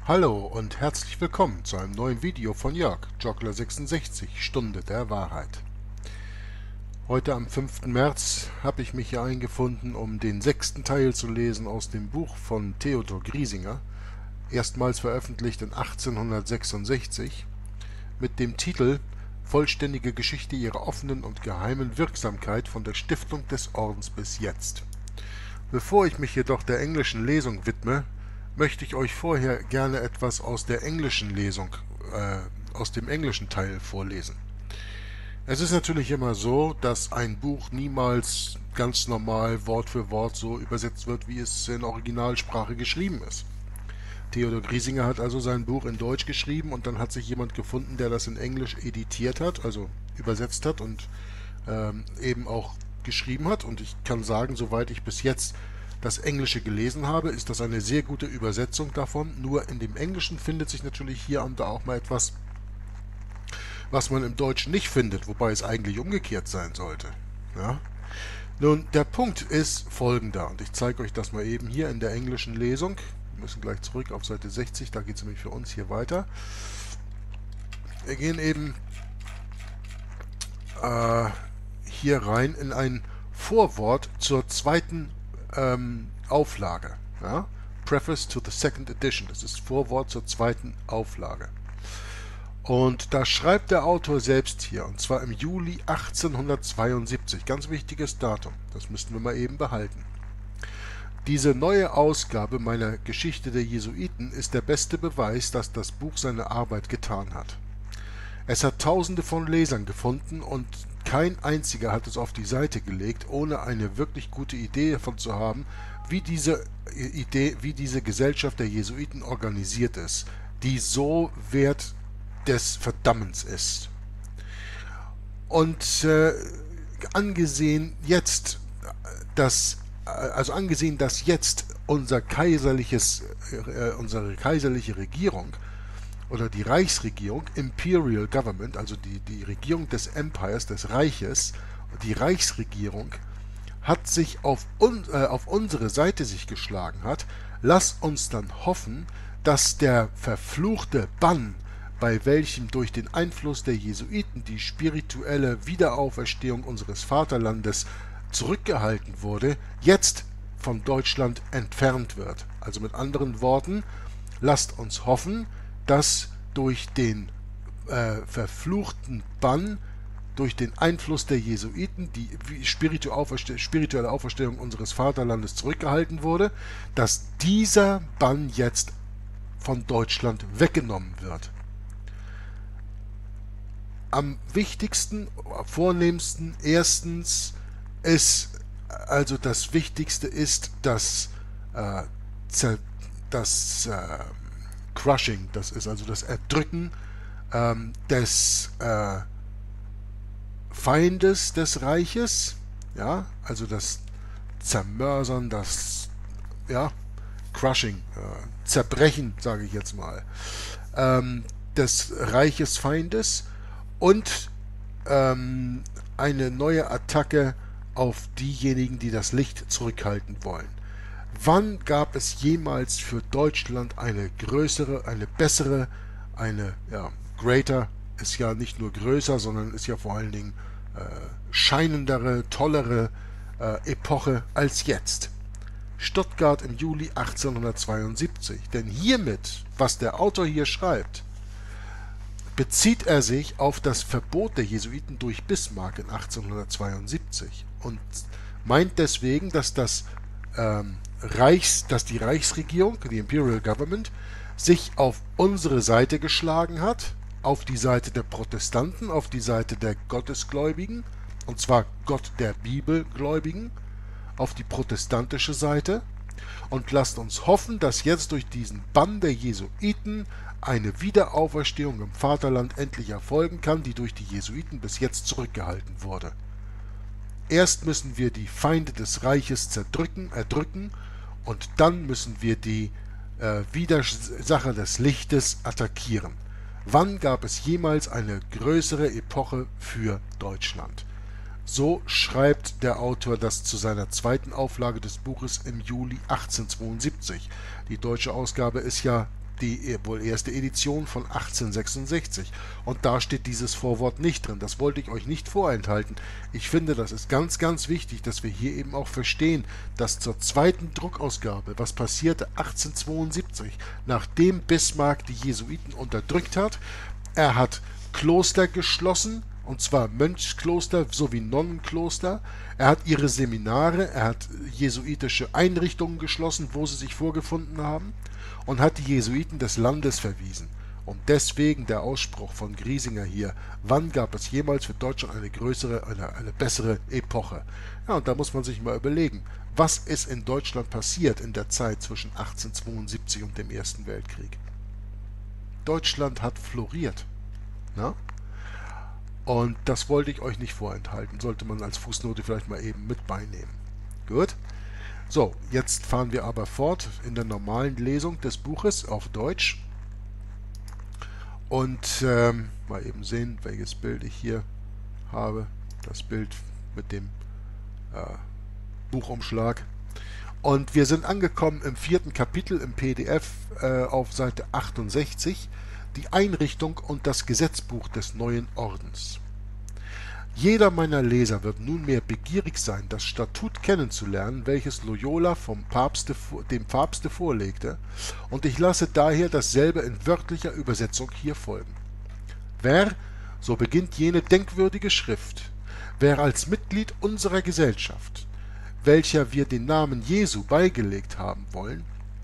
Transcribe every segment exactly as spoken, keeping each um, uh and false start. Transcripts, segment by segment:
Hallo und herzlich willkommen zu einem neuen Video von Jörg, Joggler sechsundsechzig, Stunde der Wahrheit. Heute am fünften März habe ich mich hier eingefunden, um den sechsten Teil zu lesen aus dem Buch von Theodor Griesinger, erstmals veröffentlicht in achtzehnhundertsechsundsechzig, mit dem Titel Vollständige Geschichte ihrer offenen und geheimen Wirksamkeit von der Stiftung des Ordens bis jetzt. Bevor ich mich jedoch der englischen Lesung widme, möchte ich euch vorher gerne etwas aus der englischen Lesung, äh, aus dem englischen Teil vorlesen. Es ist natürlich immer so, dass ein Buch niemals ganz normal Wort für Wort so übersetzt wird, wie es in Originalsprache geschrieben ist. Theodor Griesinger hat also sein Buch in Deutsch geschrieben und dann hat sich jemand gefunden, der das in Englisch editiert hat, also übersetzt hat und ähm, eben auch geschrieben hat. Und ich kann sagen, soweit ich bis jetzt das Englische gelesen habe, ist das eine sehr gute Übersetzung davon. Nur in dem Englischen findet sich natürlich hier und da auch mal etwas, was man im Deutschen nicht findet, wobei es eigentlich umgekehrt sein sollte. Ja? Nun, der Punkt ist folgender, und ich zeige euch das mal eben hier in der englischen Lesung. Wir müssen gleich zurück auf Seite sechzig, da geht es nämlich für uns hier weiter. Wir gehen eben äh, hier rein in ein Vorwort zur zweiten ähm, Auflage. Ja? Preface to the Second Edition. Das ist Vorwort zur zweiten Auflage. Und da schreibt der Autor selbst hier, und zwar im Juli achtzehnhundertzweiundsiebzig. Ganz wichtiges Datum. Das müssten wir mal eben behalten. Diese neue Ausgabe meiner Geschichte der Jesuiten ist der beste Beweis, dass das Buch seine Arbeit getan hat. Es hat Tausende von Lesern gefunden und kein einziger hat es auf die Seite gelegt, ohne eine wirklich gute Idee davon zu haben, wie diese Idee, wie diese Gesellschaft der Jesuiten organisiert ist, die so wert des Verdammens ist. Und äh, angesehen jetzt, dass also angesehen, dass jetzt unser kaiserliches, äh, unsere kaiserliche Regierung oder die Reichsregierung, Imperial Government, also die, die Regierung des Empires, des Reiches, die Reichsregierung, hat sich auf, un, äh, auf unsere Seite sich geschlagen hat, lasst uns dann hoffen, dass der verfluchte Bann, bei welchem durch den Einfluss der Jesuiten die spirituelle Wiederauferstehung unseres Vaterlandes zurückgehalten wurde, jetzt von Deutschland entfernt wird. Also mit anderen Worten, lasst uns hoffen, dass durch den äh, verfluchten Bann, durch den Einfluss der Jesuiten, die spirituelle Auferstehung, spirituelle Auferstehung unseres Vaterlandes zurückgehalten wurde, dass dieser Bann jetzt von Deutschland weggenommen wird. Am wichtigsten, vornehmsten, erstens ist, also das Wichtigste ist, dass äh, das äh, Crushing, das ist also das Erdrücken ähm, des äh, Feindes des Reiches, ja, also das Zermörsern, das, ja, Crushing, äh, Zerbrechen, sage ich jetzt mal, ähm, des Reiches Feindes und ähm, eine neue Attacke auf diejenigen, die das Licht zurückhalten wollen. Wann gab es jemals für Deutschland eine größere, eine bessere, eine, ja, greater, ist ja nicht nur größer, sondern ist ja vor allen Dingen äh, scheinendere, tollere äh, Epoche als jetzt? Stuttgart im Juli achtzehnhundertzweiundsiebzig. Denn hiermit, was der Autor hier schreibt, bezieht er sich auf das Verbot der Jesuiten durch Bismarck in achtzehnhundertzweiundsiebzig und meint deswegen, dass das ähm, Reichs, dass die Reichsregierung, die Imperial Government, sich auf unsere Seite geschlagen hat, auf die Seite der Protestanten, auf die Seite der Gottesgläubigen, und zwar Gott der Bibelgläubigen, auf die protestantische Seite, und lasst uns hoffen, dass jetzt durch diesen Bann der Jesuiten eine Wiederauferstehung im Vaterland endlich erfolgen kann, die durch die Jesuiten bis jetzt zurückgehalten wurde. Erst müssen wir die Feinde des Reiches zerdrücken, erdrücken, und dann müssen wir die äh, Widersacher des Lichtes attackieren. Wann gab es jemals eine größere Epoche für Deutschland? So schreibt der Autor das zu seiner zweiten Auflage des Buches im Juli achtzehnhundertzweiundsiebzig. Die deutsche Ausgabe ist ja die wohl erste Edition von achtzehnhundertsechsundsechzig. Und da steht dieses Vorwort nicht drin. Das wollte ich euch nicht vorenthalten. Ich finde, das ist ganz, ganz wichtig, dass wir hier eben auch verstehen, dass zur zweiten Druckausgabe, was passierte achtzehnhundertzweiundsiebzig, nachdem Bismarck die Jesuiten unterdrückt hat, er hat Kloster geschlossen, und zwar Mönchskloster sowie Nonnenkloster. Er hat ihre Seminare, er hat jesuitische Einrichtungen geschlossen, wo sie sich vorgefunden haben, und hat die Jesuiten des Landes verwiesen. Und deswegen der Ausspruch von Griesinger hier: Wann gab es jemals für Deutschland eine größere, eine, eine bessere Epoche? Ja, und da muss man sich mal überlegen, was ist in Deutschland passiert in der Zeit zwischen achtzehnhundertzweiundsiebzig und dem Ersten Weltkrieg. Deutschland hat floriert. Na? Und das wollte ich euch nicht vorenthalten. Sollte man als Fußnote vielleicht mal eben mit beinehmen. Gut. So, jetzt fahren wir aber fort in der normalen Lesung des Buches auf Deutsch. Und ähm, mal eben sehen, welches Bild ich hier habe. Das Bild mit dem äh, Buchumschlag. Und wir sind angekommen im vierten Kapitel im P D F äh, auf Seite achtundsechzig. Die Einrichtung und das Gesetzbuch des neuen Ordens. Jeder meiner Leser wird nunmehr begierig sein, das Statut kennenzulernen, welches Loyola vom Papste, dem Papste vorlegte, und ich lasse daher dasselbe in wörtlicher Übersetzung hier folgen. Wer, so beginnt jene denkwürdige Schrift, wer als Mitglied unserer Gesellschaft, welcher wir den Namen Jesu beigelegt haben wollen,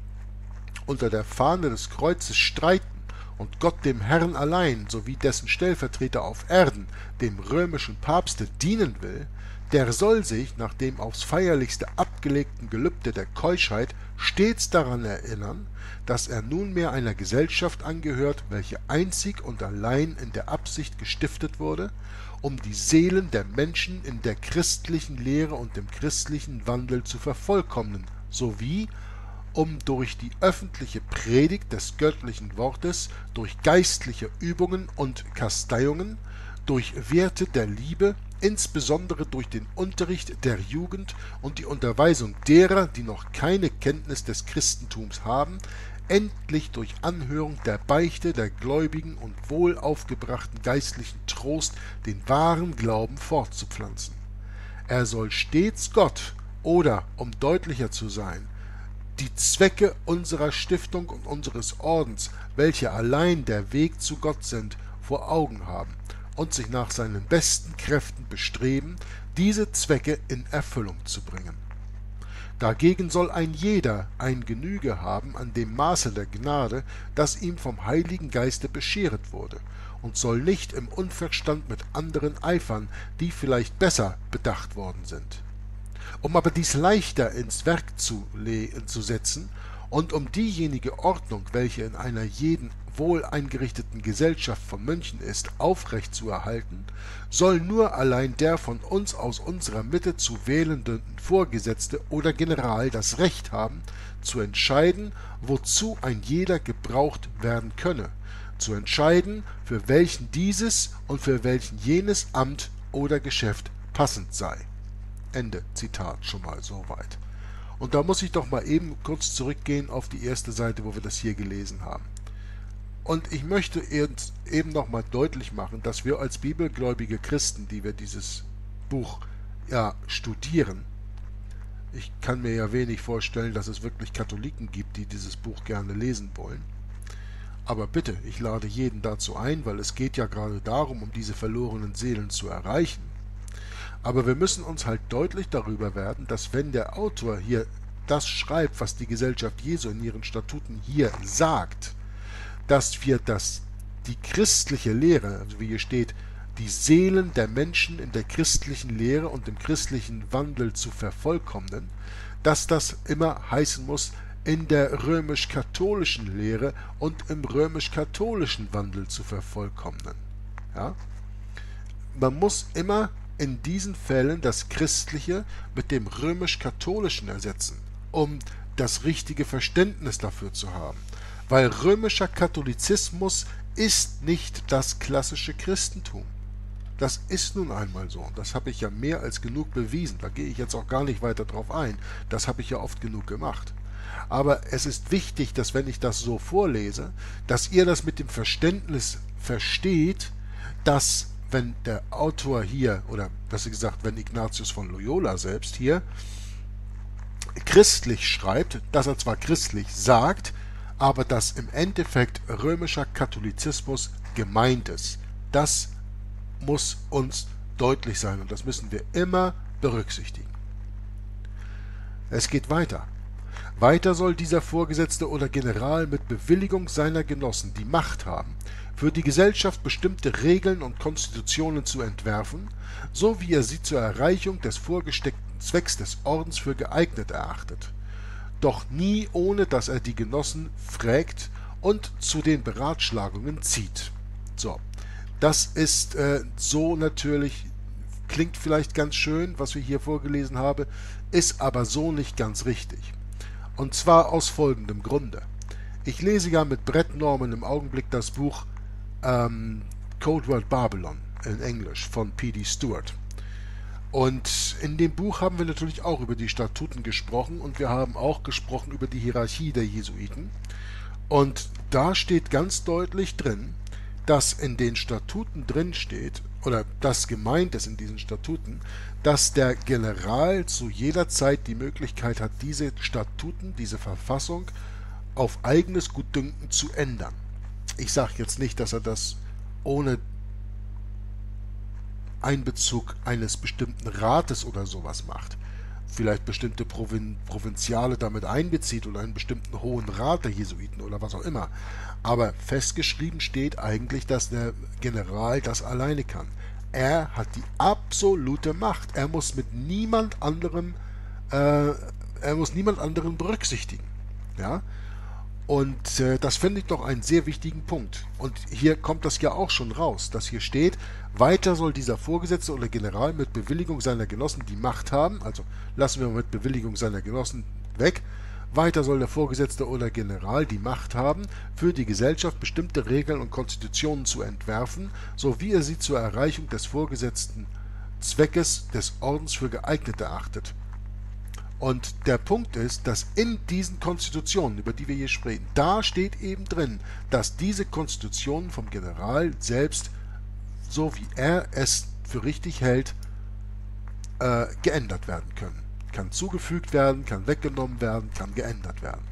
unter der Fahne des Kreuzes streiten und Gott dem Herrn allein sowie dessen Stellvertreter auf Erden, dem römischen Papste, dienen will, der soll sich, nach dem aufs feierlichste abgelegten Gelübde der Keuschheit, stets daran erinnern, dass er nunmehr einer Gesellschaft angehört, welche einzig und allein in der Absicht gestiftet wurde, um die Seelen der Menschen in der christlichen Lehre und dem christlichen Wandel zu vervollkommnen, sowie um durch die öffentliche Predigt des göttlichen Wortes, durch geistliche Übungen und Kasteiungen, durch Werte der Liebe, insbesondere durch den Unterricht der Jugend und die Unterweisung derer, die noch keine Kenntnis des Christentums haben, endlich durch Anhörung der Beichte der Gläubigen und wohl aufgebrachten geistlichen Trost den wahren Glauben fortzupflanzen. Er soll stets Gott, oder, um deutlicher zu sein, die Zwecke unserer Stiftung und unseres Ordens, welche allein der Weg zu Gott sind, vor Augen haben und sich nach seinen besten Kräften bestreben, diese Zwecke in Erfüllung zu bringen. Dagegen soll ein jeder ein Genüge haben an dem Maße der Gnade, das ihm vom Heiligen Geiste bescheret wurde, und soll nicht im Unverstand mit anderen eifern, die vielleicht besser bedacht worden sind. Um aber dies leichter ins Werk zu, zu setzen und um diejenige Ordnung, welche in einer jeden wohl eingerichteten Gesellschaft von Mönchen ist, aufrecht zu erhalten, soll nur allein der von uns aus unserer Mitte zu wählende Vorgesetzte oder General das Recht haben, zu entscheiden, wozu ein jeder gebraucht werden könne, zu entscheiden, für welchen dieses und für welchen jenes Amt oder Geschäft passend sei. Ende Zitat, schon mal so weit. Und da muss ich doch mal eben kurz zurückgehen auf die erste Seite, wo wir das hier gelesen haben. Und ich möchte eben noch mal deutlich machen, dass wir als bibelgläubige Christen, die wir dieses Buch ja studieren, ich kann mir ja wenig vorstellen, dass es wirklich Katholiken gibt, die dieses Buch gerne lesen wollen. Aber bitte, ich lade jeden dazu ein, weil es geht ja gerade darum, um diese verlorenen Seelen zu erreichen. Aber wir müssen uns halt deutlich darüber werden, dass wenn der Autor hier das schreibt, was die Gesellschaft Jesu in ihren Statuten hier sagt, dass wir das, die christliche Lehre, also wie hier steht, die Seelen der Menschen in der christlichen Lehre und im christlichen Wandel zu vervollkommnen, dass das immer heißen muss, in der römisch-katholischen Lehre und im römisch-katholischen Wandel zu vervollkommnen. Ja? Man muss immer in diesen Fällen das Christliche mit dem römisch-katholischen ersetzen, um das richtige Verständnis dafür zu haben. Weil römischer Katholizismus ist nicht das klassische Christentum. Das ist nun einmal so. Und das habe ich ja mehr als genug bewiesen. Da gehe ich jetzt auch gar nicht weiter drauf ein. Das habe ich ja oft genug gemacht. aber es ist wichtig, dass wenn ich das so vorlese, dass ihr das mit dem Verständnis versteht, dass wenn der Autor hier, oder besser gesagt, wenn Ignatius von Loyola selbst hier christlich schreibt, dass er zwar christlich sagt, aber dass im Endeffekt römischer Katholizismus gemeint ist. Das muss uns deutlich sein und das müssen wir immer berücksichtigen. Es geht weiter. Weiter soll dieser Vorgesetzte oder General mit Bewilligung seiner Genossen die Macht haben, für die Gesellschaft bestimmte Regeln und Konstitutionen zu entwerfen, so wie er sie zur Erreichung des vorgesteckten Zwecks des Ordens für geeignet erachtet, doch nie ohne dass er die Genossen fragt und zu den Beratschlagungen zieht. So, das ist äh, so natürlich, klingt vielleicht ganz schön, was wir hier vorgelesen haben, ist aber so nicht ganz richtig. Und zwar aus folgendem Grunde. Ich lese ja mit Brett Norman im Augenblick das Buch ähm, Cold World Babylon in Englisch von P D Stewart. Und in dem Buch haben wir natürlich auch über die Statuten gesprochen und wir haben auch gesprochen über die Hierarchie der Jesuiten. Und da steht ganz deutlich drin, dass in den Statuten drin steht, oder das gemeint ist in diesen Statuten, dass der General zu jeder Zeit die Möglichkeit hat, diese Statuten, diese Verfassung auf eigenes Gutdünken zu ändern. Ich sage jetzt nicht, dass er das ohne Einbezug eines bestimmten Rates oder sowas macht, vielleicht bestimmte Provin Provinziale damit einbezieht oder einen bestimmten hohen Rat der Jesuiten oder was auch immer. Aber festgeschrieben steht eigentlich, dass der General das alleine kann. Er hat die absolute Macht. Er muss mit niemand anderem, äh, er muss niemand anderen berücksichtigen. Ja? Und äh, das finde ich doch einen sehr wichtigen Punkt. Und hier kommt das ja auch schon raus, dass hier steht, weiter soll dieser Vorgesetzte oder General mit Bewilligung seiner Genossen die Macht haben, also lassen wir mit Bewilligung seiner Genossen weg, weiter soll der Vorgesetzte oder General die Macht haben, für die Gesellschaft bestimmte Regeln und Konstitutionen zu entwerfen, so wie er sie zur Erreichung des vorgesetzten Zweckes des Ordens für geeignet erachtet. Und der Punkt ist, dass in diesen Konstitutionen, über die wir hier sprechen, da steht eben drin, dass diese Konstitutionen vom General selbst, so wie er es für richtig hält, äh, geändert werden können. Kann zugefügt werden, kann weggenommen werden, kann geändert werden.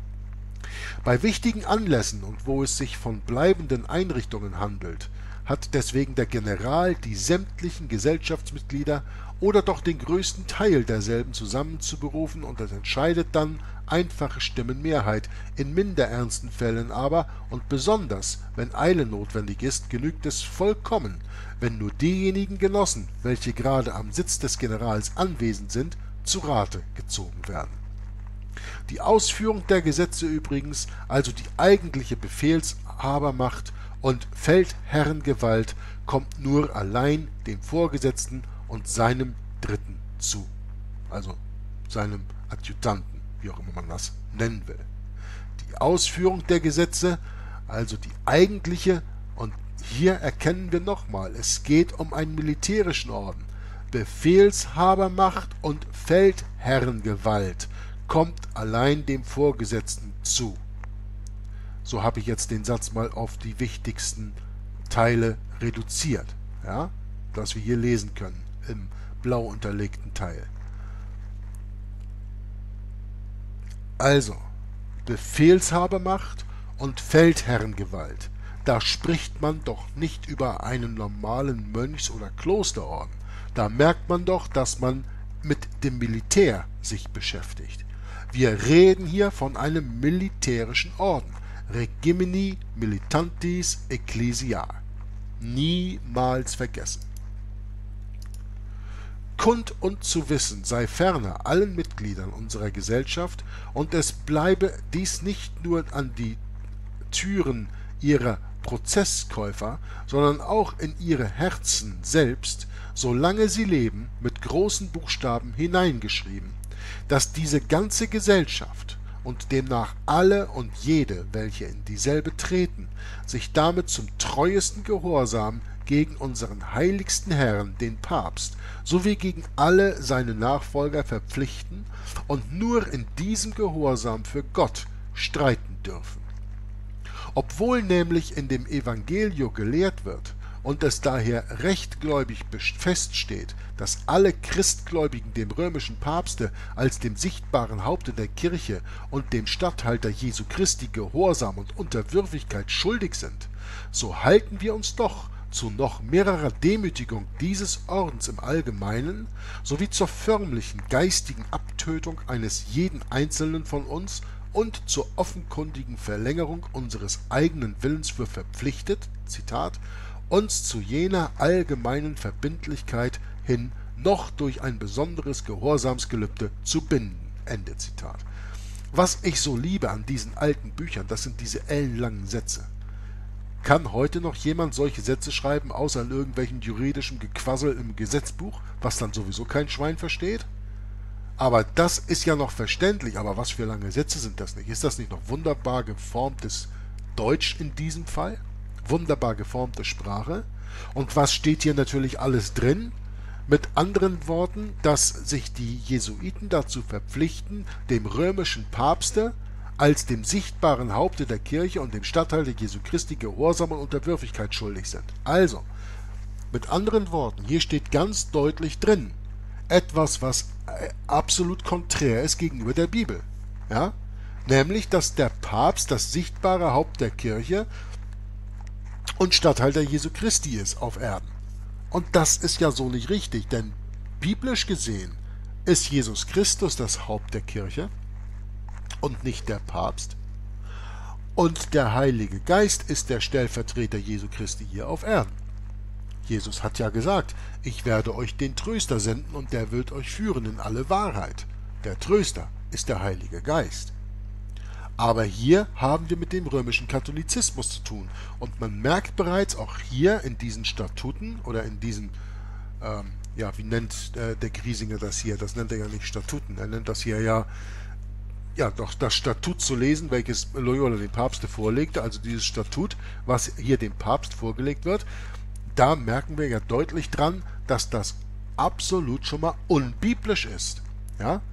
Bei wichtigen Anlässen und wo es sich von bleibenden Einrichtungen handelt, hat deswegen der General die sämtlichen Gesellschaftsmitglieder oder doch den größten Teil derselben zusammenzuberufen und es entscheidet dann einfache Stimmenmehrheit. In minder ernsten Fällen aber und besonders, wenn Eile notwendig ist, genügt es vollkommen, wenn nur diejenigen Genossen, welche gerade am Sitz des Generals anwesend sind, zu Rate gezogen werden. Die Ausführung der Gesetze übrigens, also die eigentliche Befehlshabermacht und Feldherrengewalt, kommt nur allein dem Vorgesetzten und seinem Dritten zu, also seinem Adjutanten, wie auch immer man das nennen will. Die Ausführung der Gesetze, also die eigentliche, und hier erkennen wir nochmal, es geht um einen militärischen Orden, Befehlshabermacht und Feldherrengewalt kommt allein dem Vorgesetzten zu. So habe ich jetzt den Satz mal auf die wichtigsten Teile reduziert, ja, dass wir hier lesen können im blau unterlegten Teil. Also, Befehlshabermacht und Feldherrengewalt. Da spricht man doch nicht über einen normalen Mönchs- oder Klosterorden. Da merkt man doch, dass man mit dem Militär sich beschäftigt. Wir reden hier von einem militärischen Orden. Regimini militantis ecclesiae. Niemals vergessen. Kund und zu wissen sei ferner allen Mitgliedern unserer Gesellschaft, und es bleibe dies nicht nur an die Türen ihrer Prozesskäufer, sondern auch in ihre Herzen selbst, solange sie leben, mit großen Buchstaben hineingeschrieben, dass diese ganze Gesellschaft und demnach alle und jede, welche in dieselbe treten, sich damit zum treuesten Gehorsam gegen unseren heiligsten Herrn, den Papst, sowie gegen alle seine Nachfolger verpflichten und nur in diesem Gehorsam für Gott streiten dürfen. Obwohl nämlich in dem Evangelio gelehrt wird und es daher rechtgläubig feststeht, dass alle Christgläubigen dem römischen Papste als dem sichtbaren Haupte der Kirche und dem Statthalter Jesu Christi Gehorsam und Unterwürfigkeit schuldig sind, so halten wir uns doch zu noch mehrerer Demütigung dieses Ordens im Allgemeinen sowie zur förmlichen geistigen Abtötung eines jeden Einzelnen von uns und zur offenkundigen Verlängerung unseres eigenen Willens für verpflichtet, Zitat, uns zu jener allgemeinen Verbindlichkeit hin noch durch ein besonderes Gehorsamsgelübde zu binden. Ende Zitat. Was ich so liebe an diesen alten Büchern, das sind diese ellenlangen Sätze. Kann heute noch jemand solche Sätze schreiben, außer in irgendwelchem juridischem Gequassel im Gesetzbuch, was dann sowieso kein Schwein versteht? Aber das ist ja noch verständlich, aber was für lange Sätze sind das nicht? Ist das nicht noch wunderbar geformtes Deutsch in diesem Fall? Wunderbar geformte Sprache? Und was steht hier natürlich alles drin? Mit anderen Worten, dass sich die Jesuiten dazu verpflichten, dem römischen Papste als dem sichtbaren Haupte der Kirche und dem Statthalter Jesu Christi Gehorsam und Unterwürfigkeit schuldig sind. Also, mit anderen Worten, hier steht ganz deutlich drin, etwas, was absolut konträr ist gegenüber der Bibel. Ja? Nämlich, dass der Papst das sichtbare Haupt der Kirche und Statthalter Jesu Christi ist auf Erden. Und das ist ja so nicht richtig, denn biblisch gesehen ist Jesus Christus das Haupt der Kirche und nicht der Papst. Und der Heilige Geist ist der Stellvertreter Jesu Christi hier auf Erden. Jesus hat ja gesagt, ich werde euch den Tröster senden und der wird euch führen in alle Wahrheit. Der Tröster ist der Heilige Geist. Aber hier haben wir mit dem römischen Katholizismus zu tun. Und man merkt bereits auch hier in diesen Statuten oder in diesen, ähm, ja, wie nennt äh, der Griesinger das hier? Das nennt er ja nicht Statuten, er nennt das hier ja, ja, doch das Statut zu lesen, welches Loyola dem Papste vorlegte, also dieses Statut, was hier dem Papst vorgelegt wird. Da merken wir ja deutlich dran, dass das absolut schon mal unbiblisch ist. Ja?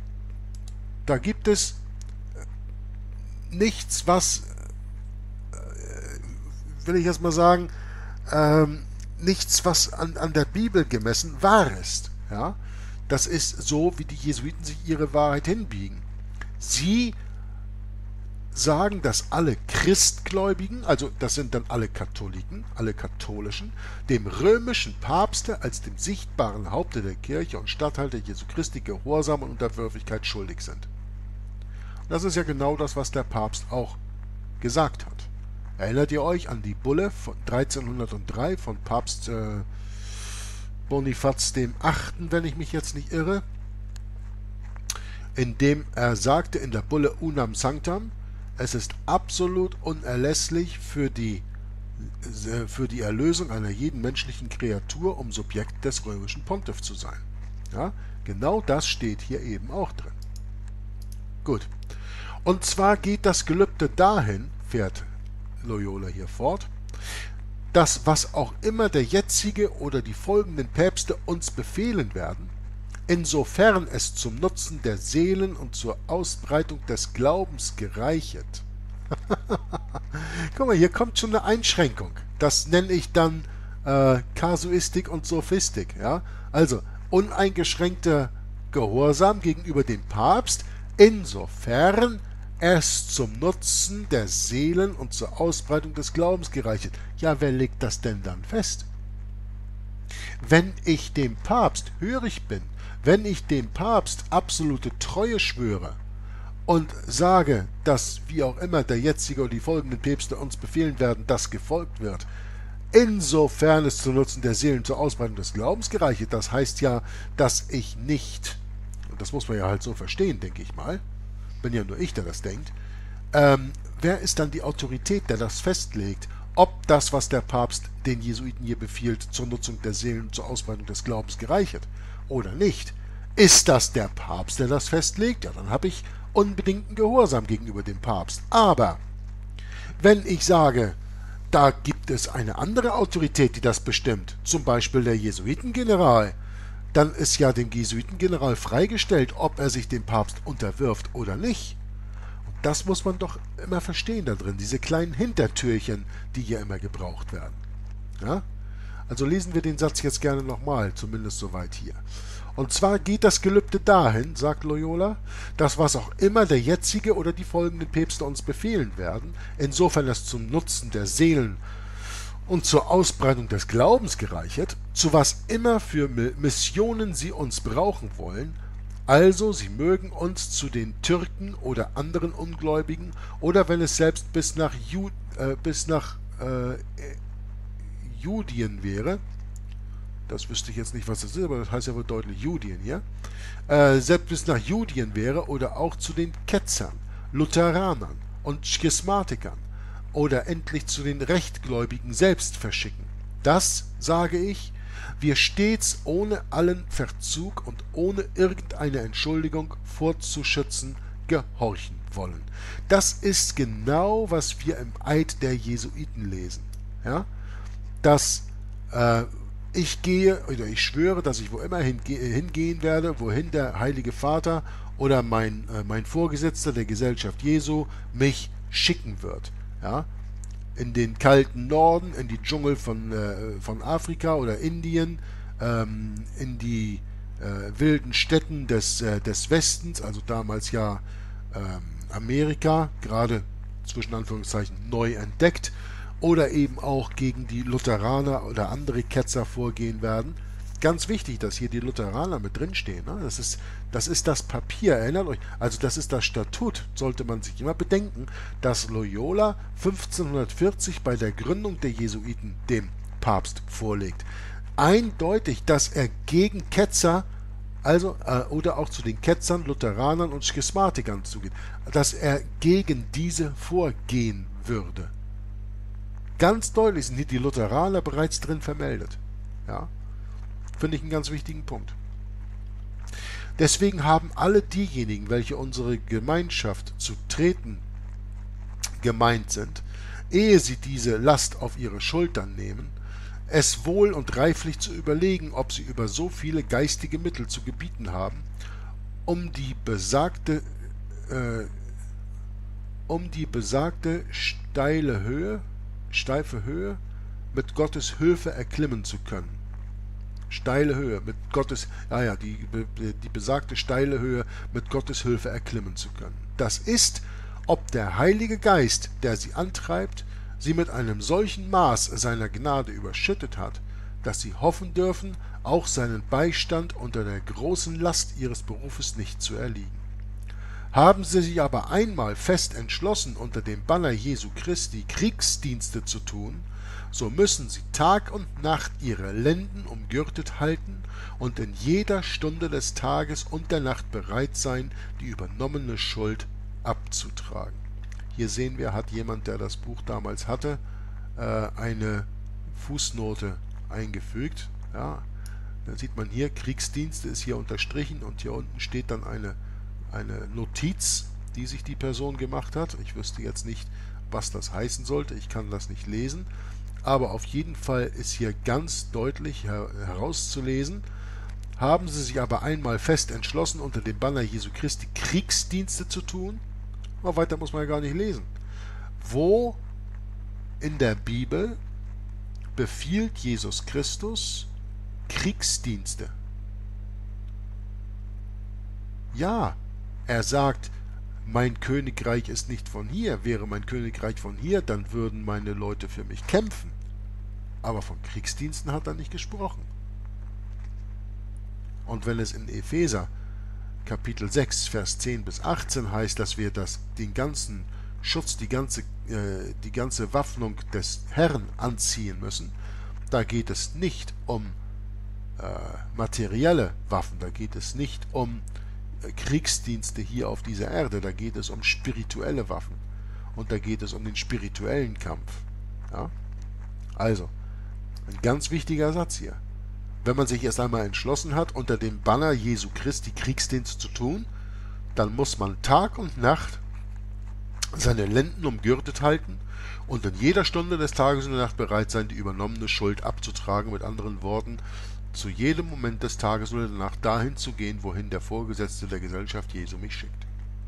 Da gibt es nichts, was, äh, will ich erst mal sagen, ähm, nichts, was an, an der Bibel gemessen wahr ist. Ja? Das ist so, wie die Jesuiten sich ihre Wahrheit hinbiegen. Sie sagen, dass alle Christgläubigen, also das sind dann alle Katholiken, alle Katholischen, dem römischen Papste als dem sichtbaren Haupte der Kirche und Statthalter Jesu Christi Gehorsam und Unterwürfigkeit schuldig sind. Und das ist ja genau das, was der Papst auch gesagt hat. Erinnert ihr euch an die Bulle von dreizehnhundertdrei von Papst äh, Bonifaz dem Achten, wenn ich mich jetzt nicht irre, in dem er sagte in der Bulle Unam Sanctam, es ist absolut unerlässlich für die, für die Erlösung einer jeden menschlichen Kreatur, um Subjekt des römischen Pontiff zu sein. Ja, genau das steht hier eben auch drin. Gut. Und zwar geht das Gelübde dahin, fährt Loyola hier fort, dass was auch immer der jetzige oder die folgenden Päpste uns befehlen werden, insofern es zum Nutzen der Seelen und zur Ausbreitung des Glaubens gereichet. Guck mal, hier kommt schon eine Einschränkung. Das nenne ich dann äh, Kasuistik und Sophistik. Ja? Also uneingeschränkter Gehorsam gegenüber dem Papst, insofern es zum Nutzen der Seelen und zur Ausbreitung des Glaubens gereichet. Ja, wer legt das denn dann fest? Wenn ich dem Papst hörig bin, wenn ich dem Papst absolute Treue schwöre und sage, dass, wie auch immer der jetzige oder die folgenden Päpste uns befehlen werden, das gefolgt wird, insofern es zum Nutzen der Seelen zur Ausbreitung des Glaubens gereichet, das heißt ja, dass ich nicht, und das muss man ja halt so verstehen, denke ich mal, bin ja nur ich, der das denkt, ähm, wer ist dann die Autorität, der das festlegt, ob das, was der Papst den Jesuiten hier befiehlt, zur Nutzung der Seelen zur Ausbreitung des Glaubens gereichet oder nicht? Ist das der Papst, der das festlegt? Ja, dann habe ich unbedingten Gehorsam gegenüber dem Papst. Aber wenn ich sage, da gibt es eine andere Autorität, die das bestimmt, zum Beispiel der Jesuitengeneral, dann ist ja dem Jesuitengeneral freigestellt, ob er sich dem Papst unterwirft oder nicht. Und das muss man doch immer verstehen da drin, diese kleinen Hintertürchen, die hier immer gebraucht werden. Ja? Also lesen wir den Satz jetzt gerne nochmal, zumindest soweit hier. Und zwar geht das Gelübde dahin, sagt Loyola, dass was auch immer der jetzige oder die folgenden Päpste uns befehlen werden, insofern es zum Nutzen der Seelen und zur Ausbreitung des Glaubens gereicht, zu was immer für Missionen sie uns brauchen wollen, also sie mögen uns zu den Türken oder anderen Ungläubigen oder wenn es selbst bis nach, Ju, äh, bis nach äh, Judien wäre, das wüsste ich jetzt nicht, was das ist, aber das heißt ja wohl deutlich Judien hier, äh, selbst bis nach Judien wäre oder auch zu den Ketzern, Lutheranern und Schismatikern oder endlich zu den Rechtgläubigen selbst verschicken. Das, sage ich, wir stets ohne allen Verzug und ohne irgendeine Entschuldigung vorzuschützen gehorchen wollen. Das ist genau, was wir im Eid der Jesuiten lesen. Ja? Dass äh, ich gehe oder ich schwöre, dass ich wo immer hinge hingehen werde, wohin der Heilige Vater oder mein, äh, mein Vorgesetzter der Gesellschaft Jesu mich schicken wird. Ja? In den kalten Norden, in die Dschungel von, äh, von Afrika oder Indien, ähm, in die äh, wilden Städten des, äh, des Westens, also damals ja ähm, Amerika, gerade zwischen Anführungszeichen neu entdeckt, oder eben auch gegen die Lutheraner oder andere Ketzer vorgehen werden. Ganz wichtig, dass hier die Lutheraner mit drinstehen. Ne? Das ist, das ist das Papier, erinnert euch. Also das ist das Statut, sollte man sich immer bedenken, dass Loyola fünfzehnhundertvierzig bei der Gründung der Jesuiten dem Papst vorlegt. Eindeutig, dass er gegen Ketzer, also äh, oder auch zu den Ketzern, Lutheranern und Schismatikern zugeht, dass er gegen diese vorgehen würde. Ganz deutlich sind hier die Lutheraner bereits drin vermeldet. Ja? Finde ich einen ganz wichtigen Punkt. Deswegen haben alle diejenigen, welche unsere Gemeinschaft zu treten gemeint sind, ehe sie diese Last auf ihre Schultern nehmen, es wohl und reiflich zu überlegen, ob sie über so viele geistige Mittel zu gebieten haben, um die besagte, äh, um die besagte steile Höhe, steife Höhe mit Gottes Hilfe erklimmen zu können. Steile Höhe mit Gottes, ja ja, die, die besagte steile Höhe mit Gottes Hilfe erklimmen zu können. Das ist, ob der Heilige Geist, der sie antreibt, sie mit einem solchen Maß seiner Gnade überschüttet hat, dass sie hoffen dürfen, auch seinen Beistand unter der großen Last ihres Berufes nicht zu erliegen. Haben sie sich aber einmal fest entschlossen, unter dem Banner Jesu Christi Kriegsdienste zu tun, so müssen sie Tag und Nacht ihre Lenden umgürtet halten und in jeder Stunde des Tages und der Nacht bereit sein, die übernommene Schuld abzutragen. Hier sehen wir, hat jemand, der das Buch damals hatte, eine Fußnote eingefügt. Ja, da sieht man hier, Kriegsdienste ist hier unterstrichen und hier unten steht dann eine, eine Notiz, die sich die Person gemacht hat. Ich wüsste jetzt nicht, was das heißen sollte, ich kann das nicht lesen. Aber auf jeden Fall ist hier ganz deutlich her herauszulesen, haben sie sich aber einmal fest entschlossen, unter dem Banner Jesu Christi Kriegsdienste zu tun. Aber weiter muss man ja gar nicht lesen. Wo in der Bibel befiehlt Jesus Christus Kriegsdienste? Ja, er sagt, mein Königreich ist nicht von hier. Wäre mein Königreich von hier, dann würden meine Leute für mich kämpfen. Aber von Kriegsdiensten hat er nicht gesprochen. Und wenn es in Epheser Kapitel sechs, Vers zehn bis achtzehn heißt, dass wir das, den ganzen Schutz, die ganze, äh, die ganze Waffnung des Herrn anziehen müssen, da geht es nicht um äh, materielle Waffen, da geht es nicht um äh, Kriegsdienste hier auf dieser Erde, da geht es um spirituelle Waffen und da geht es um den spirituellen Kampf. Ja? Also, ein ganz wichtiger Satz hier. Wenn man sich erst einmal entschlossen hat, unter dem Banner Jesu Christi Kriegsdienst zu tun, dann muss man Tag und Nacht seine Lenden umgürtet halten und in jeder Stunde des Tages und der Nacht bereit sein, die übernommene Schuld abzutragen, mit anderen Worten, zu jedem Moment des Tages oder der Nacht dahin zu gehen, wohin der Vorgesetzte der Gesellschaft Jesu mich schickt.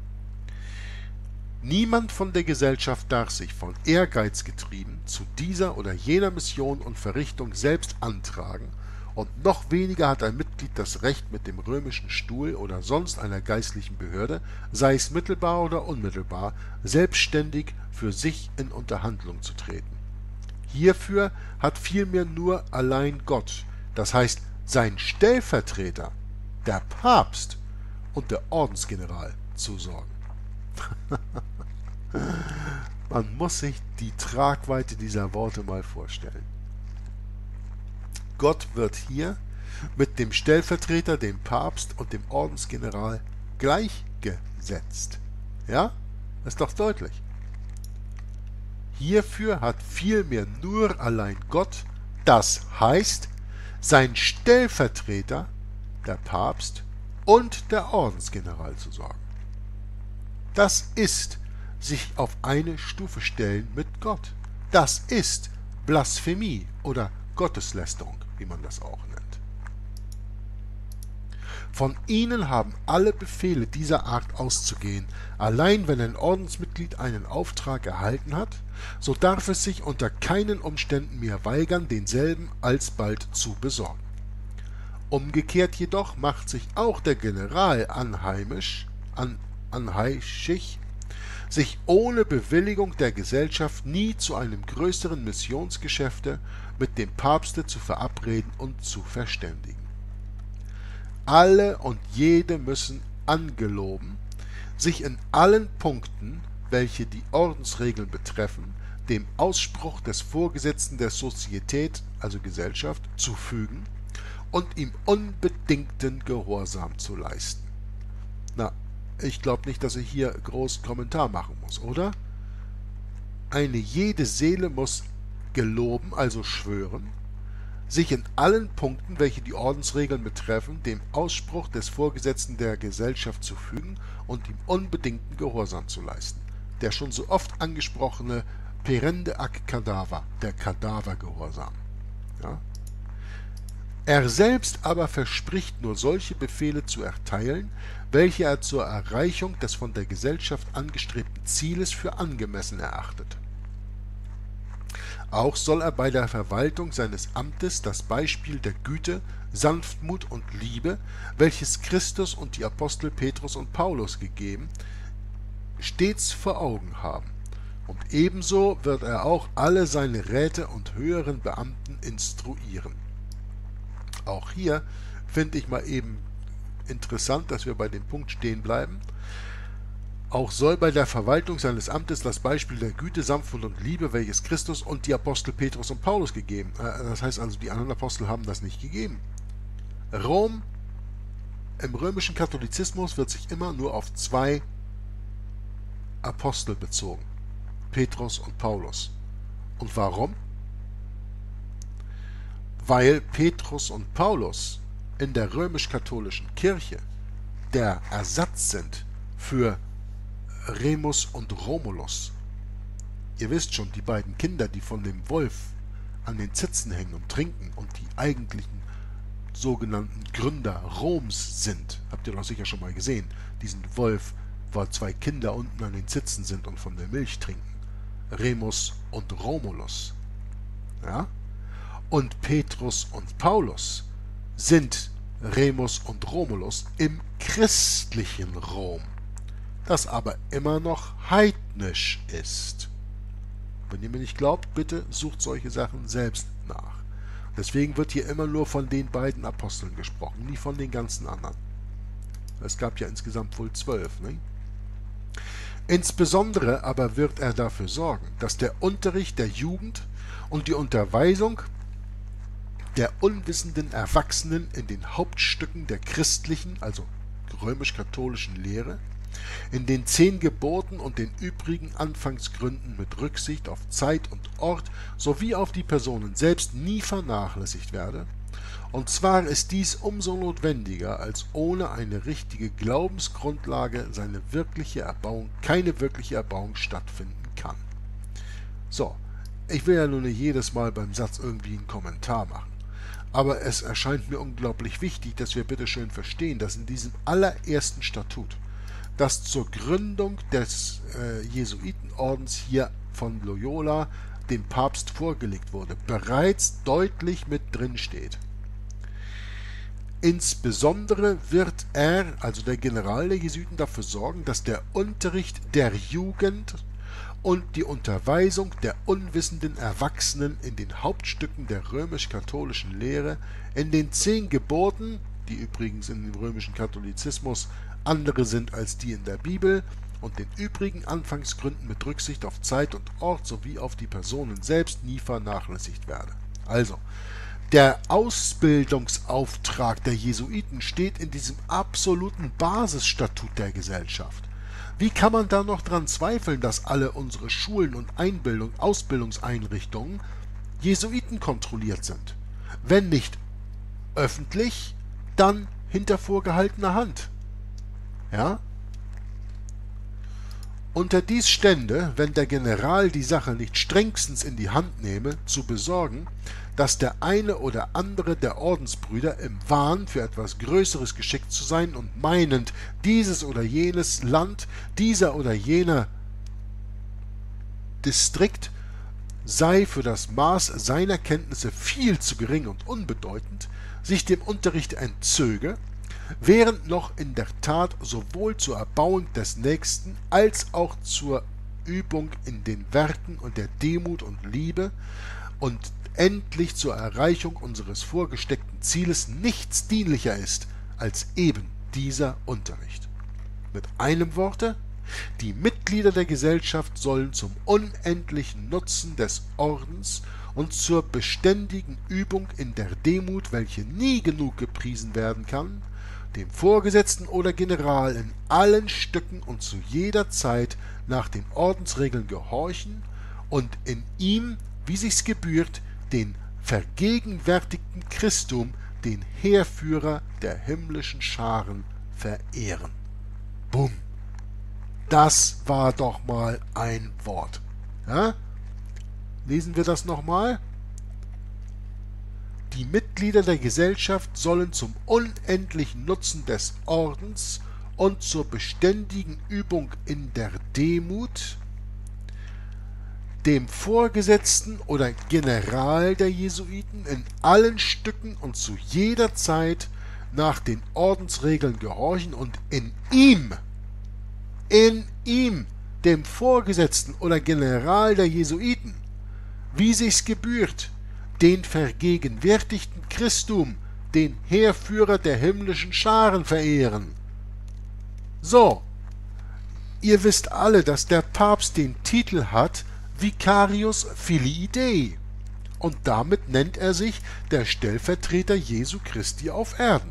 Niemand von der Gesellschaft darf sich von Ehrgeiz getrieben zu dieser oder jener Mission und Verrichtung selbst antragen, und noch weniger hat ein Mitglied das Recht, mit dem römischen Stuhl oder sonst einer geistlichen Behörde, sei es mittelbar oder unmittelbar, selbstständig für sich in Unterhandlung zu treten. Hierfür hat vielmehr nur allein Gott, das heißt sein Stellvertreter, der Papst und der Ordensgeneral, zu sorgen. Man muss sich die Tragweite dieser Worte mal vorstellen. Gott wird hier mit dem Stellvertreter, dem Papst und dem Ordensgeneral gleichgesetzt. Ja, ist doch deutlich. Hierfür hat vielmehr nur allein Gott, das heißt sein Stellvertreter, der Papst und der Ordensgeneral, zu sorgen. Das ist sich auf eine Stufe stellen mit Gott. Das ist Blasphemie oder Gotteslästerung, wie man das auch nennt. Von ihnen haben alle Befehle dieser Art auszugehen. Allein wenn ein Ordensmitglied einen Auftrag erhalten hat, so darf es sich unter keinen Umständen mehr weigern, denselben alsbald zu besorgen. Umgekehrt jedoch macht sich auch der General anheimisch, an, anheischig, sich ohne Bewilligung der Gesellschaft nie zu einem größeren Missionsgeschäfte mit dem Papste zu verabreden und zu verständigen. Alle und jede müssen angeloben, sich in allen Punkten, welche die Ordensregeln betreffen, dem Ausspruch des Vorgesetzten der Sozietät, also Gesellschaft, zu fügen und ihm unbedingten Gehorsam zu leisten. Na, ich glaube nicht, dass ich hier groß Kommentar machen muss, oder? Eine jede Seele muss geloben, also schwören, sich in allen Punkten, welche die Ordensregeln betreffen, dem Ausspruch des Vorgesetzten der Gesellschaft zu fügen und ihm unbedingten Gehorsam zu leisten. Der schon so oft angesprochene Perende ac Cadaver, der Kadavergehorsam. Ja? Er selbst aber verspricht nur solche Befehle zu erteilen, welche er zur Erreichung des von der Gesellschaft angestrebten Zieles für angemessen erachtet. Auch soll er bei der Verwaltung seines Amtes das Beispiel der Güte, Sanftmut und Liebe, welches Christus und die Apostel Petrus und Paulus gegeben, stets vor Augen haben. Und ebenso wird er auch alle seine Räte und höheren Beamten instruieren. Auch hier finde ich mal eben interessant, dass wir bei dem Punkt stehen bleiben. Auch soll bei der Verwaltung seines Amtes das Beispiel der Güte, Sanftmut und Liebe, welches Christus und die Apostel Petrus und Paulus gegeben. Das heißt also, die anderen Apostel haben das nicht gegeben. Rom, im römischen Katholizismus wird sich immer nur auf zwei Apostel bezogen. Petrus und Paulus. Und warum? Weil Petrus und Paulus in der römisch-katholischen Kirche der Ersatz sind für Remus und Romulus. Ihr wisst schon, die beiden Kinder, die von dem Wolf an den Zitzen hängen und trinken und die eigentlichen sogenannten Gründer Roms sind. Habt ihr doch sicher schon mal gesehen. Diesen Wolf, wo zwei Kinder unten an den Zitzen sind und von der Milch trinken. Remus und Romulus. Ja? Und Petrus und Paulus sind Remus und Romulus im christlichen Rom, das aber immer noch heidnisch ist. Wenn ihr mir nicht glaubt, bitte sucht solche Sachen selbst nach. Deswegen wird hier immer nur von den beiden Aposteln gesprochen, nie von den ganzen anderen. Es gab ja insgesamt wohl zwölf, ne? Insbesondere aber wird er dafür sorgen, dass der Unterricht der Jugend und die Unterweisung der unwissenden Erwachsenen in den Hauptstücken der christlichen, also römisch-katholischen Lehre, in den zehn Geboten und den übrigen Anfangsgründen mit Rücksicht auf Zeit und Ort sowie auf die Personen selbst nie vernachlässigt werde Und zwar ist dies umso notwendiger, als ohne eine richtige Glaubensgrundlage seine wirkliche Erbauung, keine wirkliche Erbauung stattfinden kann. So, ich will ja nun nicht jedes Mal beim Satz irgendwie einen Kommentar machen. Aber es erscheint mir unglaublich wichtig, dass wir bitte schön verstehen, dass in diesem allerersten Statut, das zur Gründung des äh, Jesuitenordens hier von Loyola dem Papst vorgelegt wurde, bereits deutlich mit drin steht. Insbesondere wird er, also der General der Jesuiten, dafür sorgen, dass der Unterricht der Jugend und die Unterweisung der unwissenden Erwachsenen in den Hauptstücken der römisch-katholischen Lehre, in den zehn Geboten, die übrigens in dem römischen Katholizismus andere sind als die in der Bibel, und den übrigen Anfangsgründen mit Rücksicht auf Zeit und Ort sowie auf die Personen selbst nie vernachlässigt werde. Also, der Ausbildungsauftrag der Jesuiten steht in diesem absoluten Basisstatut der Gesellschaft. Wie kann man da noch dran zweifeln, dass alle unsere Schulen und Einbildung, Ausbildungseinrichtungen Jesuiten kontrolliert sind? Wenn nicht öffentlich, dann hinter vorgehaltener Hand. Ja? Unter dies stände, wenn der General die Sache nicht strengstens in die Hand nehme, zu besorgen, dass der eine oder andere der Ordensbrüder im Wahn, für etwas Größeres geschickt zu sein und meinend, dieses oder jenes Land, dieser oder jener Distrikt sei für das Maß seiner Kenntnisse viel zu gering und unbedeutend, sich dem Unterricht entzöge, während noch in der Tat sowohl zur Erbauung des Nächsten als auch zur Übung in den Werken und der Demut und Liebe und endlich zur Erreichung unseres vorgesteckten Zieles nichts dienlicher ist als eben dieser Unterricht. Mit einem Worte, die Mitglieder der Gesellschaft sollen zum unendlichen Nutzen des Ordens und zur beständigen Übung in der Demut, welche nie genug gepriesen werden kann, dem Vorgesetzten oder General in allen Stücken und zu jeder Zeit nach den Ordensregeln gehorchen und in ihm, wie sich's gebührt, den vergegenwärtigten Christum, den Heerführer der himmlischen Scharen, verehren. Bumm! Das war doch mal ein Wort. Ja? Lesen wir das nochmal. Die Mitglieder der Gesellschaft sollen zum unendlichen Nutzen des Ordens und zur beständigen Übung in der Demut dem Vorgesetzten oder General der Jesuiten in allen Stücken und zu jeder Zeit nach den Ordensregeln gehorchen und in ihm, in ihm, dem Vorgesetzten oder General der Jesuiten, wie sich's gebührt, den vergegenwärtigten Christum, den Heerführer der himmlischen Scharen, verehren. So, ihr wisst alle, dass der Papst den Titel hat Vicarius Filii Dei und damit nennt er sich der Stellvertreter Jesu Christi auf Erden.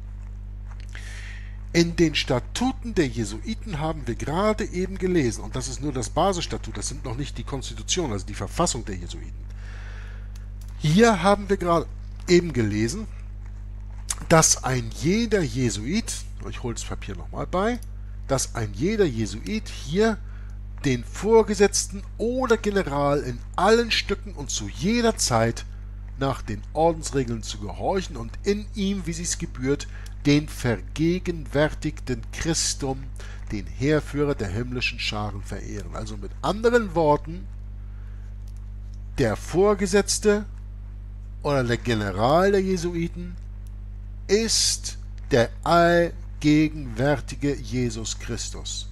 In den Statuten der Jesuiten haben wir gerade eben gelesen, und das ist nur das Basisstatut, das sind noch nicht die Konstitution, also die Verfassung der Jesuiten. Hier haben wir gerade eben gelesen, dass ein jeder Jesuit, ich hole das Papier nochmal bei, dass ein jeder Jesuit hier den Vorgesetzten oder General in allen Stücken und zu jeder Zeit nach den Ordensregeln zu gehorchen und in ihm, wie sich's gebührt, den vergegenwärtigten Christum, den Heerführer der himmlischen Scharen, verehren. Also mit anderen Worten, der Vorgesetzte oder der General der Jesuiten ist der allgegenwärtige Jesus Christus.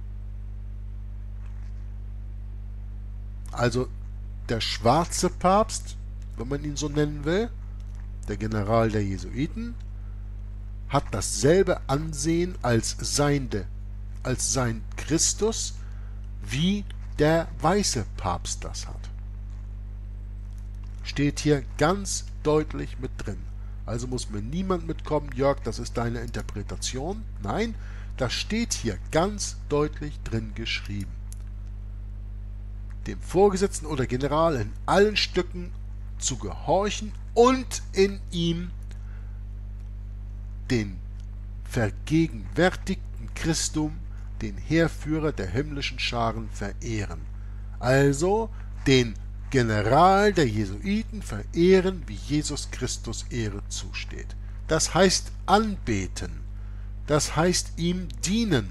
Also der schwarze Papst, wenn man ihn so nennen will, der General der Jesuiten, hat dasselbe Ansehen als Seinde, als sein Christus, wie der weiße Papst das hat. Steht hier ganz deutlich mit drin. Also muss mir niemand mitkommen, Jörg, das ist deine Interpretation. Nein, das steht hier ganz deutlich drin geschrieben. Dem Vorgesetzten oder General in allen Stücken zu gehorchen und in ihm den vergegenwärtigten Christum, den Heerführer der himmlischen Scharen, verehren. Also den General der Jesuiten verehren, wie Jesus Christus Ehre zusteht. Das heißt anbeten. Das heißt ihm dienen.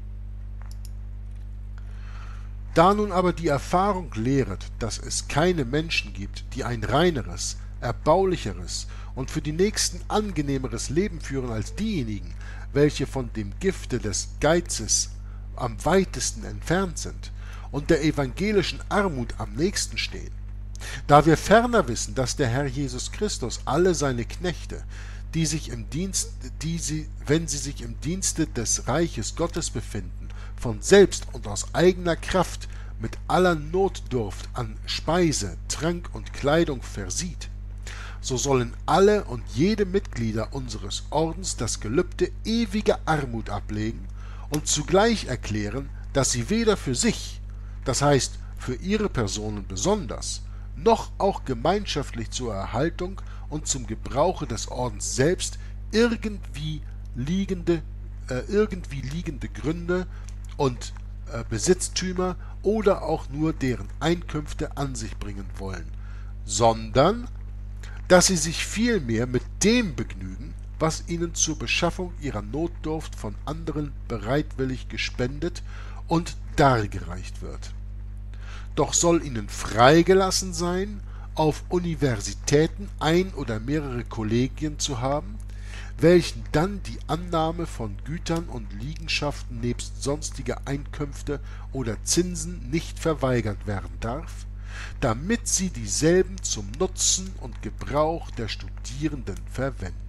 Da nun aber die Erfahrung lehret, dass es keine Menschen gibt, die ein reineres, erbaulicheres und für die Nächsten angenehmeres Leben führen als diejenigen, welche von dem Gifte des Geizes am weitesten entfernt sind und der evangelischen Armut am nächsten stehen, da wir ferner wissen, dass der Herr Jesus Christus alle seine Knechte, die sich im Dienst, die sie, wenn sie sich im Dienste des Reiches Gottes befinden, von selbst und aus eigener Kraft mit aller Notdurft an Speise, Trank und Kleidung versieht, so sollen alle und jede Mitglieder unseres Ordens das Gelübde ewiger Armut ablegen und zugleich erklären, dass sie weder für sich, das heißt für ihre Personen besonders, noch auch gemeinschaftlich zur Erhaltung und zum Gebrauche des Ordens selbst irgendwie liegende, äh, irgendwie liegende Gründe und äh, Besitztümer oder auch nur deren Einkünfte an sich bringen wollen, sondern dass sie sich vielmehr mit dem begnügen, was ihnen zur Beschaffung ihrer Notdurft von anderen bereitwillig gespendet und dargereicht wird. Doch soll ihnen freigelassen sein, auf Universitäten ein oder mehrere Kollegien zu haben, welchen dann die Annahme von Gütern und Liegenschaften nebst sonstiger Einkünfte oder Zinsen nicht verweigert werden darf, damit sie dieselben zum Nutzen und Gebrauch der Studierenden verwenden.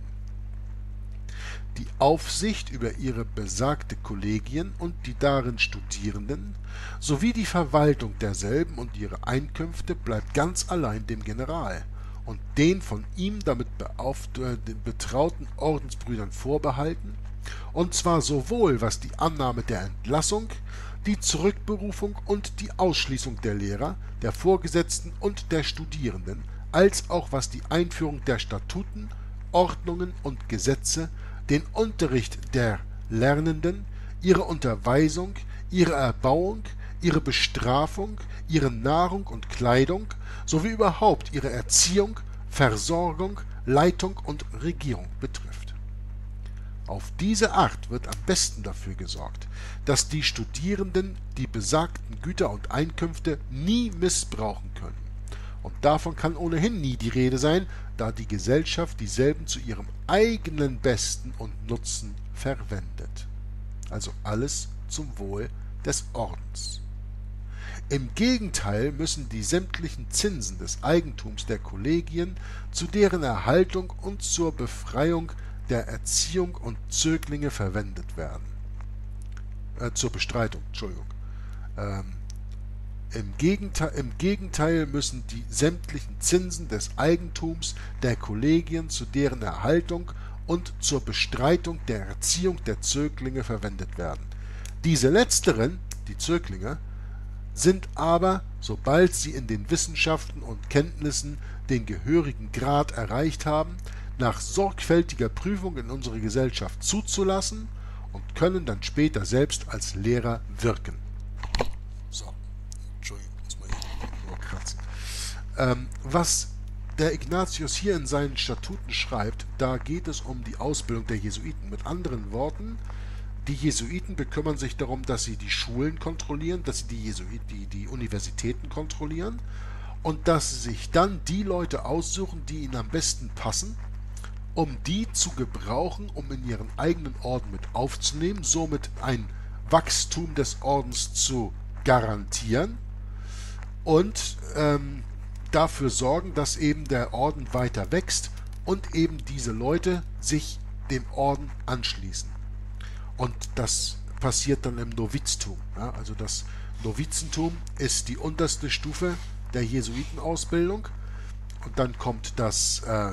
Die Aufsicht über ihre besagte Kollegien und die darin Studierenden sowie die Verwaltung derselben und ihre Einkünfte bleibt ganz allein dem General und den von ihm damit betrauten Ordensbrüdern vorbehalten, und zwar sowohl was die Annahme der Entlassung, die Zurückberufung und die Ausschließung der Lehrer, der Vorgesetzten und der Studierenden, als auch was die Einführung der Statuten, Ordnungen und Gesetze, den Unterricht der Lernenden, ihre Unterweisung, ihre Erbauung, ihre Bestrafung, ihre Nahrung und Kleidung sowie überhaupt ihre Erziehung, Versorgung, Leitung und Regierung betrifft. Auf diese Art wird am besten dafür gesorgt, dass die Studierenden die besagten Güter und Einkünfte nie missbrauchen können. Und davon kann ohnehin nie die Rede sein, da die Gesellschaft dieselben zu ihrem eigenen Besten und Nutzen verwendet. Also alles zum Wohl des Ordens. Im Gegenteil müssen die sämtlichen Zinsen des Eigentums der Kollegien zu deren Erhaltung und zur Befreiung der Erziehung und Zöglinge verwendet werden. Äh, zur Bestreitung, Entschuldigung. Ähm, im, Gegenteil, Im Gegenteil müssen die sämtlichen Zinsen des Eigentums der Kollegien zu deren Erhaltung und zur Bestreitung der Erziehung der Zöglinge verwendet werden. Diese letzteren, die Zöglinge, sind aber, sobald sie in den Wissenschaften und Kenntnissen den gehörigen Grad erreicht haben, nach sorgfältiger Prüfung in unsere Gesellschaft zuzulassen und können dann später selbst als Lehrer wirken. So, Entschuldigung, muss man hier nur kratzen. Ähm, was der Ignatius hier in seinen Statuten schreibt, da geht es um die Ausbildung der Jesuiten. Mit anderen Worten, die Jesuiten bekümmern sich darum, dass sie die Schulen kontrollieren, dass sie die, Jesuit, die, die Universitäten kontrollieren und dass sie sich dann die Leute aussuchen, die ihnen am besten passen, um die zu gebrauchen, um in ihren eigenen Orden mit aufzunehmen, somit ein Wachstum des Ordens zu garantieren und ähm, dafür sorgen, dass eben der Orden weiter wächst und eben diese Leute sich dem Orden anschließen. Und das passiert dann im Noviztum. Ja, also das Novizentum ist die unterste Stufe der Jesuitenausbildung. Und dann kommt das äh,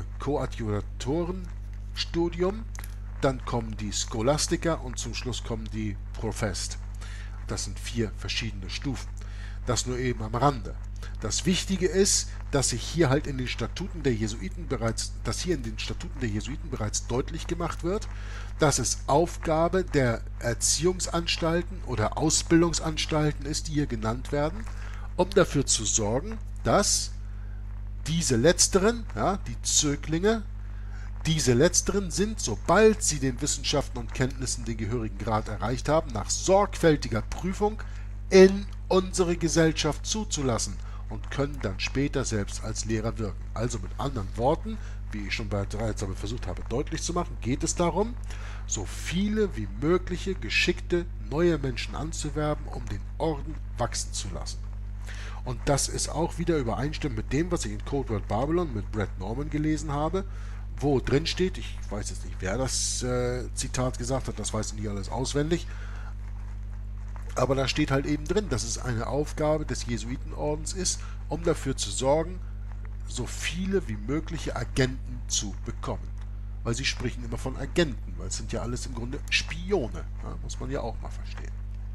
Koadjutatorenstudium, dann kommen die Scholastiker und zum Schluss kommen die Profest. Das sind vier verschiedene Stufen. Das nur eben am Rande. Das Wichtige ist, dass sich hier halt in den Statuten der Jesuiten bereits, dass hier in den Statuten der Jesuiten bereits deutlich gemacht wird, dass es Aufgabe der Erziehungsanstalten oder Ausbildungsanstalten ist, die hier genannt werden, um dafür zu sorgen, dass diese Letzteren, ja, die Zöglinge, diese Letzteren sind, sobald sie den Wissenschaften und Kenntnissen den gehörigen Grad erreicht haben, nach sorgfältiger Prüfung in unsere Gesellschaft zuzulassen und können dann später selbst als Lehrer wirken. Also mit anderen Worten, wie ich schon bereits aber versucht habe deutlich zu machen, geht es darum, so viele wie mögliche geschickte neue Menschen anzuwerben, um den Orden wachsen zu lassen. Und das ist auch wieder übereinstimmend mit dem, was ich in Code Word Babylon mit Brett Norman gelesen habe, wo drin steht, ich weiß jetzt nicht, wer das äh, Zitat gesagt hat, das weiß ich nicht alles auswendig, aber da steht halt eben drin, dass es eine Aufgabe des Jesuitenordens ist, um dafür zu sorgen, so viele wie mögliche Agenten zu bekommen. Weil sie sprechen immer von Agenten, weil es sind ja alles im Grunde Spione, ja, muss man ja auch mal verstehen.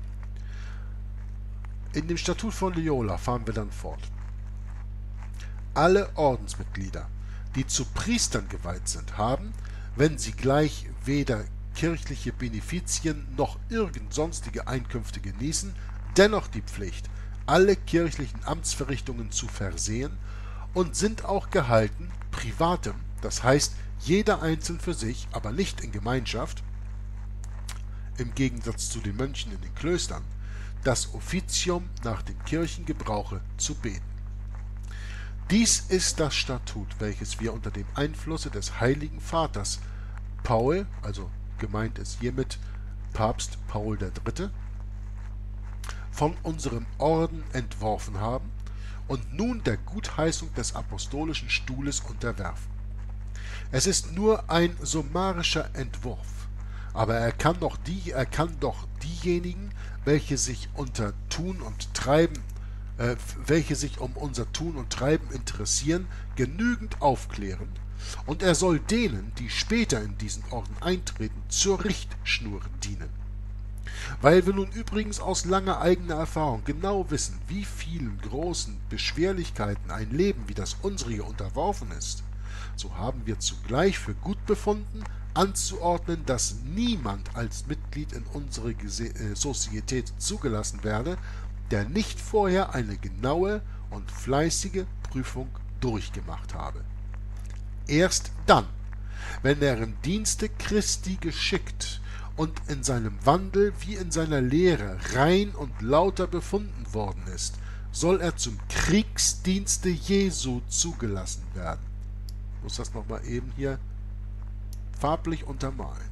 In dem Statut von Loyola fahren wir dann fort. Alle Ordensmitglieder, die zu Priestern geweiht sind, haben, wenn sie gleich weder kirchliche Benefizien noch irgend sonstige Einkünfte genießen, dennoch die Pflicht, alle kirchlichen Amtsverrichtungen zu versehen und sind auch gehalten, privatem, das heißt jeder einzeln für sich, aber nicht in Gemeinschaft, im Gegensatz zu den Mönchen in den Klöstern, das Offizium nach dem Kirchengebrauche zu beten. Dies ist das Statut, welches wir unter dem Einflusse des Heiligen Vaters Paul, also gemeint ist hiermit Papst Paul der Dritte, von unserem Orden entworfen haben und nun der Gutheißung des apostolischen Stuhles unterwerfen. Es ist nur ein summarischer Entwurf, aber er kann doch, die, er kann doch diejenigen, welche sich unter Tun und Treiben, äh, welche sich um unser Tun und Treiben interessieren, genügend aufklären, und er soll denen, die später in diesen Orden eintreten, zur Richtschnur dienen. Weil wir nun übrigens aus langer eigener Erfahrung genau wissen, wie vielen großen Beschwerlichkeiten ein Leben wie das unsrige unterworfen ist, so haben wir zugleich für gut befunden, anzuordnen, dass niemand als Mitglied in unsere Sozietät zugelassen werde, der nicht vorher eine genaue und fleißige Prüfung durchgemacht habe. Erst dann, wenn er im Dienste Christi geschickt und in seinem Wandel wie in seiner Lehre rein und lauter befunden worden ist, soll er zum Kriegsdienste Jesu zugelassen werden. Ich muss das nochmal eben hier farblich untermalen.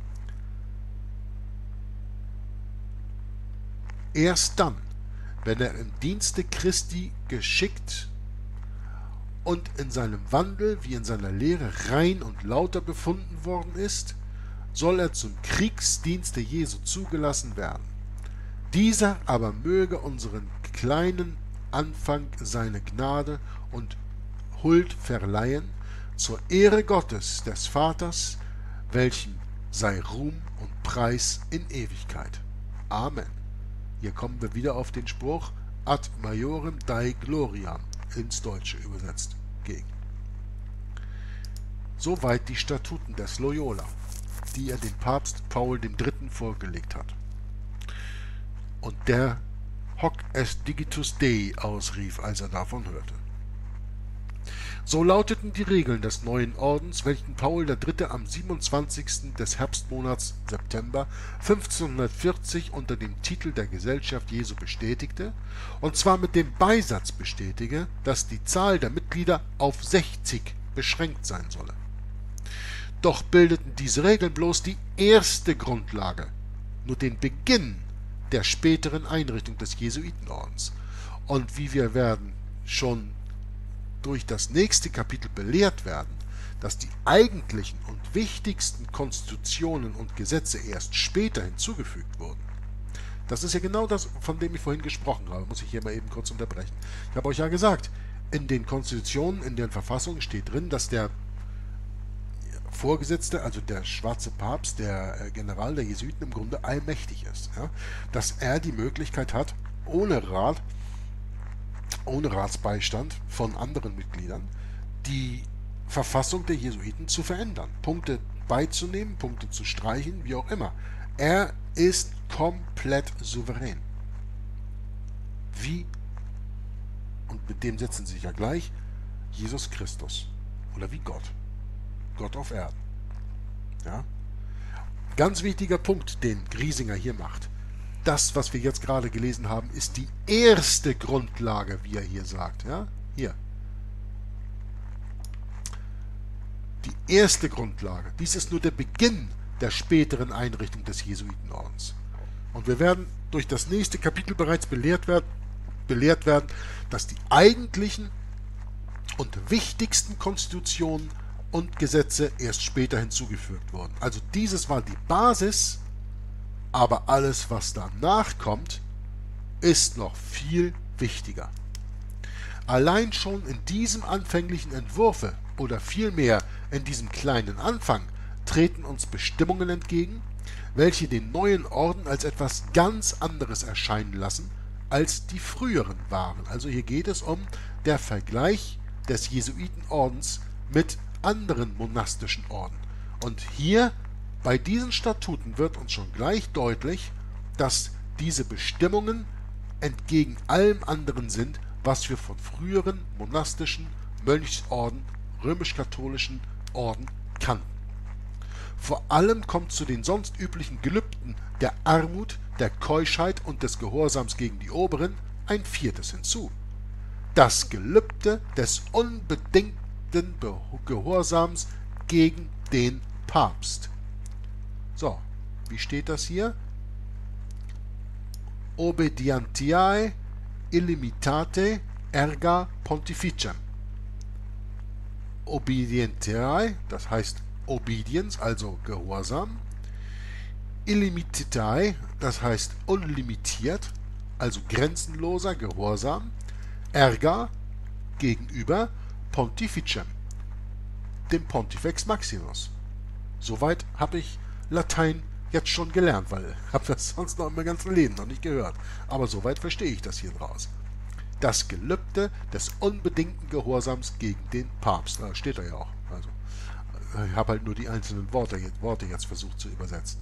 Erst dann, wenn er im Dienste Christi geschickt und in seinem Wandel wie in seiner Lehre rein und lauter befunden worden ist, soll er zum Kriegsdienste Jesu zugelassen werden. Dieser aber möge unseren kleinen Anfang seine Gnade und Huld verleihen, zur Ehre Gottes, des Vaters, welchem sei Ruhm und Preis in Ewigkeit. Amen. Hier kommen wir wieder auf den Spruch Ad Majorem Dei Gloriam, ins Deutsche übersetzt, gegen. Soweit die Statuten des Loyola, die er dem Papst Paul der Dritte vorgelegt hat. Und der Hoc est digitus Dei ausrief, als er davon hörte. So lauteten die Regeln des neuen Ordens, welchen Paul der Dritte am siebenundzwanzigsten des Herbstmonats September fünfzehnhundertvierzig unter dem Titel der Gesellschaft Jesu bestätigte, und zwar mit dem Beisatz bestätige, dass die Zahl der Mitglieder auf sechzig beschränkt sein solle. Doch bildeten diese Regeln bloß die erste Grundlage, nur den Beginn der späteren Einrichtung des Jesuitenordens. Und wie wir werden schon durch das nächste Kapitel belehrt werden, dass die eigentlichen und wichtigsten Konstitutionen und Gesetze erst später hinzugefügt wurden. Das ist ja genau das, von dem ich vorhin gesprochen habe, muss ich hier mal eben kurz unterbrechen. Ich habe euch ja gesagt, in den Konstitutionen, in den Verfassungen steht drin, dass der Vorgesetzte, also der schwarze Papst, der General der Jesuiten im Grunde allmächtig ist. Ja? Dass er die Möglichkeit hat, ohne Rat ohne Ratsbeistand von anderen Mitgliedern, die Verfassung der Jesuiten zu verändern, Punkte beizunehmen, Punkte zu streichen, wie auch immer. Er ist komplett souverän. Wie, und mit dem setzen sie sich ja gleich, Jesus Christus. Oder wie Gott. Gott auf Erden. Ja? Ganz wichtiger Punkt, den Griesinger hier macht. Das, was wir jetzt gerade gelesen haben, ist die erste Grundlage, wie er hier sagt. Ja? Hier. Die erste Grundlage. Dies ist nur der Beginn der späteren Einrichtung des Jesuitenordens. Und wir werden durch das nächste Kapitel bereits belehrt werden, belehrt werden, dass die eigentlichen und wichtigsten Konstitutionen und Gesetze erst später hinzugefügt wurden. Also dieses war die Basis, aber alles, was danach kommt, ist noch viel wichtiger. Allein schon in diesem anfänglichen Entwurfe oder vielmehr in diesem kleinen Anfang treten uns Bestimmungen entgegen, welche den neuen Orden als etwas ganz anderes erscheinen lassen, als die früheren waren. Also hier geht es um der Vergleich des Jesuitenordens mit anderen monastischen Orden. Und hier bei diesen Statuten wird uns schon gleich deutlich, dass diese Bestimmungen entgegen allem anderen sind, was wir von früheren monastischen Mönchsorden, römisch-katholischen Orden kannten. Vor allem kommt zu den sonst üblichen Gelübden der Armut, der Keuschheit und des Gehorsams gegen die Oberen ein viertes hinzu. Das Gelübde des unbedingten Gehorsams gegen den Papst. So, wie steht das hier? Obedientiae illimitate erga pontificem. Obedientiae, das heißt Obedience, also Gehorsam. Illimititae, das heißt unlimitiert, also grenzenloser Gehorsam. Erga, gegenüber Pontificem, dem Pontifex Maximus. Soweit habe ich Latein jetzt schon gelernt, weil ich habe das sonst noch in meinem ganzen Leben noch nicht gehört. Aber soweit verstehe ich das hier draus. Das Gelübde des unbedingten Gehorsams gegen den Papst. Da steht er ja auch. Also, ich habe halt nur die einzelnen Worte, Worte jetzt versucht zu übersetzen.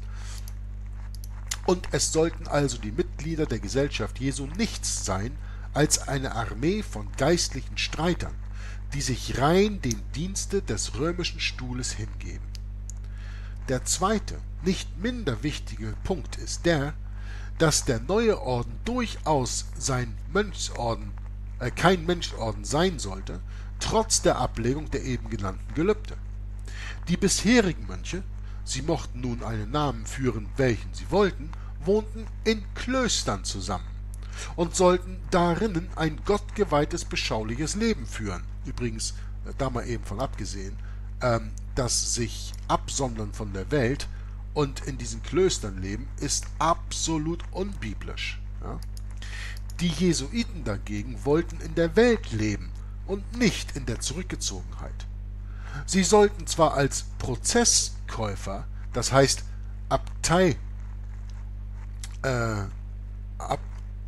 Und es sollten also die Mitglieder der Gesellschaft Jesu nichts sein als eine Armee von geistlichen Streitern, die sich rein dem Dienste des römischen Stuhles hingeben. Der zweite, nicht minder wichtige Punkt ist der, dass der neue Orden durchaus sein Mönchsorden, äh, kein Mönchsorden sein sollte, trotz der Ablegung der eben genannten Gelübde. Die bisherigen Mönche, sie mochten nun einen Namen führen, welchen sie wollten, wohnten in Klöstern zusammen und sollten darinnen ein gottgeweihtes, beschauliches Leben führen. Übrigens, da mal eben von abgesehen, ähm, das sich absondern von der Welt und in diesen Klöstern leben, ist absolut unbiblisch. Ja? Die Jesuiten dagegen wollten in der Welt leben und nicht in der Zurückgezogenheit. Sie sollten zwar als Prozesskäufer, das heißt Abtei, äh, Ab,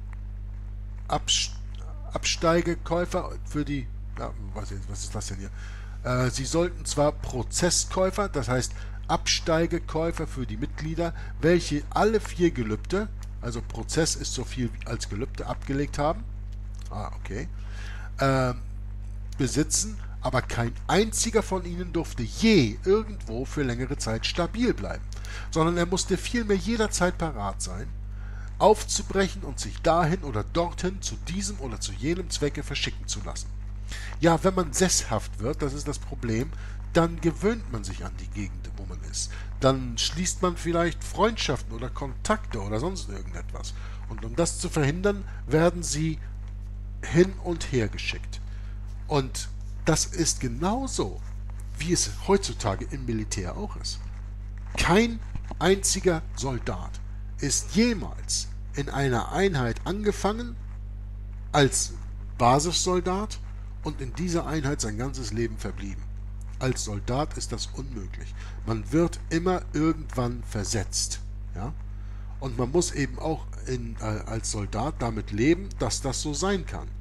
Abst, Absteigekäufer für die, ja, was, was ist das denn hier? Äh, sie sollten zwar Prozesskäufer, das heißt Absteigekäufer für die Mitglieder, welche alle vier Gelübde, also Prozess ist so viel als Gelübde abgelegt haben, ah, okay, äh, besitzen, aber kein einziger von ihnen durfte je irgendwo für längere Zeit stabil bleiben, sondern er musste vielmehr jederzeit parat sein, aufzubrechen und sich dahin oder dorthin zu diesem oder zu jenem Zwecke verschicken zu lassen. Ja, wenn man sesshaft wird, das ist das Problem, dann gewöhnt man sich an die Gegend, wo man ist. Dann schließt man vielleicht Freundschaften oder Kontakte oder sonst irgendetwas. Und um das zu verhindern, werden sie hin und her geschickt. Und das ist genauso, wie es heutzutage im Militär auch ist. Kein einziger Soldat ist jemals in einer Einheit angefangen als Basissoldat und in dieser Einheit sein ganzes Leben verblieben. Als Soldat ist das unmöglich. Man wird immer irgendwann versetzt. Ja? Und man muss eben auch in, äh, als Soldat damit leben, dass das so sein kann.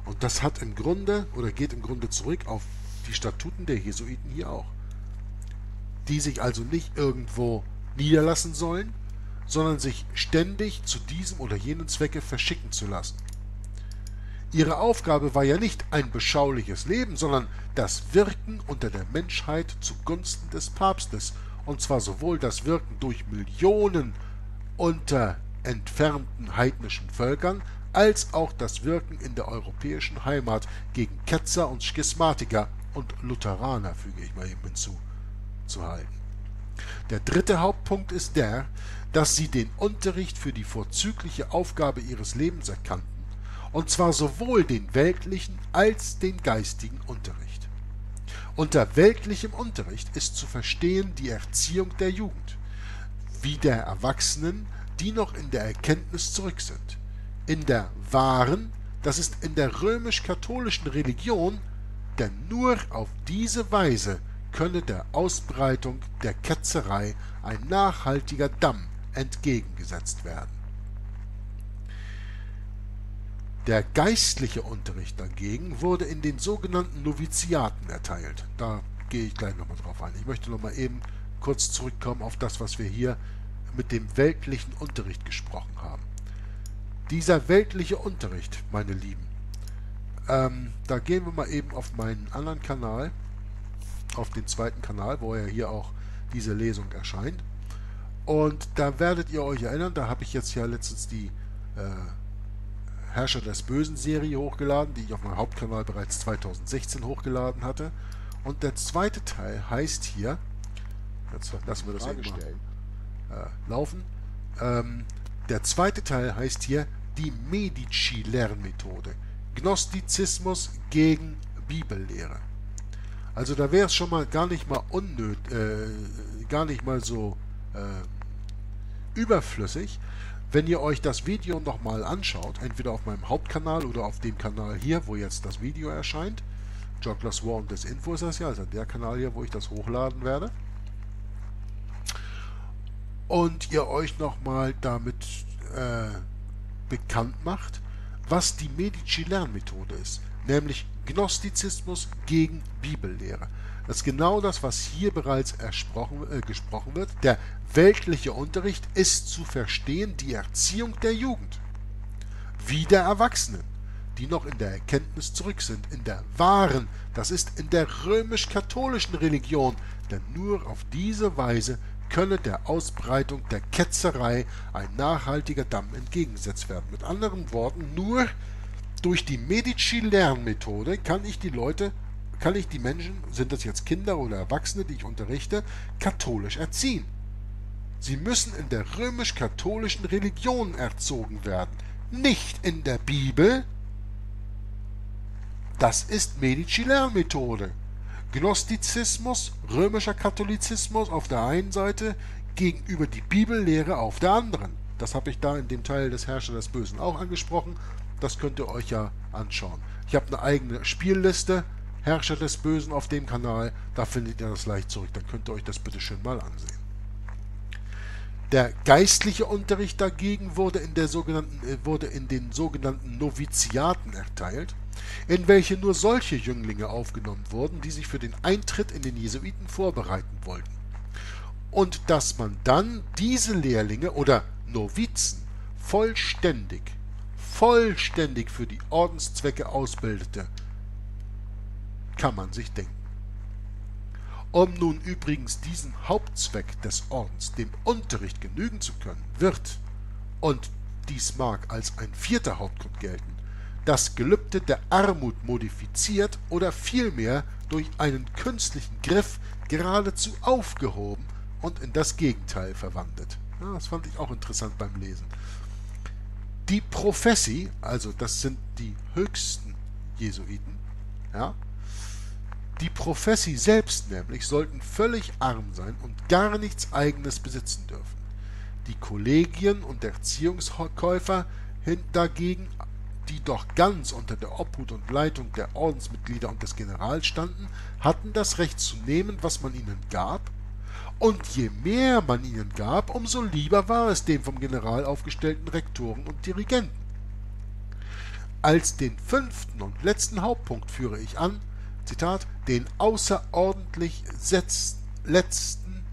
Und das hat im Grunde oder geht im Grunde zurück auf die Statuten der Jesuiten hier auch, die sich also nicht irgendwo niederlassen sollen, sondern sich ständig zu diesem oder jenem Zwecke verschicken zu lassen. Ihre Aufgabe war ja nicht ein beschauliches Leben, sondern das Wirken unter der Menschheit zugunsten des Papstes, und zwar sowohl das Wirken durch Millionen unter entfernten heidnischen Völkern, als auch das Wirken in der europäischen Heimat gegen Ketzer und Schismatiker und Lutheraner, füge ich mal eben hinzu, zu halten. Der dritte Hauptpunkt ist der, dass sie den Unterricht für die vorzügliche Aufgabe ihres Lebens erkannten, und zwar sowohl den weltlichen als den geistigen Unterricht. Unter weltlichem Unterricht ist zu verstehen die Erziehung der Jugend, wie der Erwachsenen, die noch in der Erkenntnis zurück sind. In der wahren, das ist in der römisch-katholischen Religion, denn nur auf diese Weise könne der Ausbreitung der Ketzerei ein nachhaltiger Damm entgegengesetzt werden. Der geistliche Unterricht dagegen wurde in den sogenannten Noviziaten erteilt. Da gehe ich gleich nochmal drauf ein. Ich möchte nochmal eben kurz zurückkommen auf das, was wir hier mit dem weltlichen Unterricht gesprochen haben. Dieser weltliche Unterricht, meine Lieben, ähm, da gehen wir mal eben auf meinen anderen Kanal, auf den zweiten Kanal, wo ja hier auch diese Lesung erscheint. Und da werdet ihr euch erinnern, da habe ich jetzt ja letztens die äh, Herrscher des Bösen Serie hochgeladen, die ich auf meinem Hauptkanal bereits zweitausendsechzehn hochgeladen hatte. Und der zweite Teil heißt hier, jetzt lassen wir das eben mal äh, laufen, ähm, der zweite Teil heißt hier die Medici-Lernmethode, Gnostizismus gegen Bibellehre. Also da wäre es schon mal gar nicht mal unnöt, äh, gar nicht mal so äh, überflüssig, wenn ihr euch das Video nochmal anschaut, entweder auf meinem Hauptkanal oder auf dem Kanal hier, wo jetzt das Video erscheint. Jogglers War und das Info ist das ja, also der Kanal hier, wo ich das hochladen werde. Und ihr euch nochmal damit äh, bekannt macht, was die Medici-Lernmethode ist, nämlich Gnostizismus gegen Bibellehre. Das ist genau das, was hier bereits ersprochen, äh, gesprochen wird. Der weltliche Unterricht ist zu verstehen die Erziehung der Jugend, wie der Erwachsenen, die noch in der Erkenntnis zurück sind, in der wahren, das ist in der römisch-katholischen Religion, denn nur auf diese Weise könne der Ausbreitung der Ketzerei ein nachhaltiger Damm entgegengesetzt werden. Mit anderen Worten, nur durch die Medici-Lernmethode kann ich die Leute, kann ich die Menschen, sind das jetzt Kinder oder Erwachsene, die ich unterrichte, katholisch erziehen. Sie müssen in der römisch-katholischen Religion erzogen werden, nicht in der Bibel. Das ist Medici-Lernmethode. Gnostizismus, römischer Katholizismus auf der einen Seite gegenüber die Bibellehre auf der anderen. Das habe ich da in dem Teil des Herrscher des Bösen auch angesprochen. Das könnt ihr euch ja anschauen. Ich habe eine eigene Spielliste, Herrscher des Bösen auf dem Kanal. Da findet ihr das leicht zurück. Dann könnt ihr euch das bitte schön mal ansehen. Der geistliche Unterricht dagegen wurde in, der sogenannten, wurde in den sogenannten Noviziaten erteilt, in welche nur solche Jünglinge aufgenommen wurden, die sich für den Eintritt in den Jesuiten vorbereiten wollten. Und dass man dann diese Lehrlinge oder Novizen vollständig, vollständig für die Ordenszwecke ausbildete, kann man sich denken. Um nun übrigens diesem Hauptzweck des Ordens, dem Unterricht, genügen zu können, wird, und dies mag als ein vierter Hauptgrund gelten, das Gelübde der Armut modifiziert oder vielmehr durch einen künstlichen Griff geradezu aufgehoben und in das Gegenteil verwandelt. Ja, das fand ich auch interessant beim Lesen. Die Professi, also das sind die höchsten Jesuiten, ja, die Professi selbst nämlich sollten völlig arm sein und gar nichts Eigenes besitzen dürfen. Die Kollegien und Erziehungskäufer dagegen, die doch ganz unter der Obhut und Leitung der Ordensmitglieder und des Generals standen, hatten das Recht zu nehmen, was man ihnen gab, und je mehr man ihnen gab, umso lieber war es dem vom General aufgestellten Rektoren und Dirigenten. Als den fünften und letzten Hauptpunkt führe ich an, Zitat, den außerordentlich setz, letzten,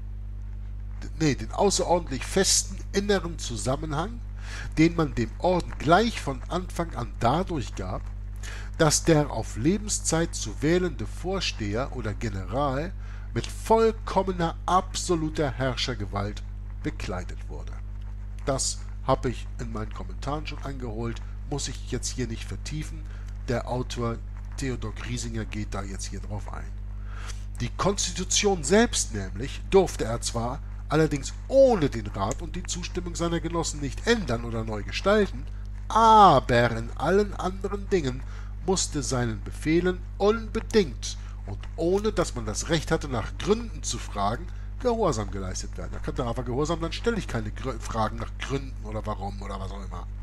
nee, den außerordentlich festen inneren Zusammenhang, den man dem Orden gleich von Anfang an dadurch gab, dass der auf Lebenszeit zu wählende Vorsteher oder General mit vollkommener, absoluter Herrschergewalt bekleidet wurde. Das habe ich in meinen Kommentaren schon angeholt, muss ich jetzt hier nicht vertiefen. Der Autor Theodor Griesinger geht da jetzt hier drauf ein. Die Konstitution selbst nämlich durfte er zwar, allerdings ohne den Rat und die Zustimmung seiner Genossen nicht ändern oder neu gestalten, aber in allen anderen Dingen musste seinen Befehlen unbedingt und ohne dass man das Recht hatte, nach Gründen zu fragen, Gehorsam geleistet werden. Da kann er aber Gehorsam, dann stelle ich keine Gr- Fragen nach Gründen oder warum oder was auch immer.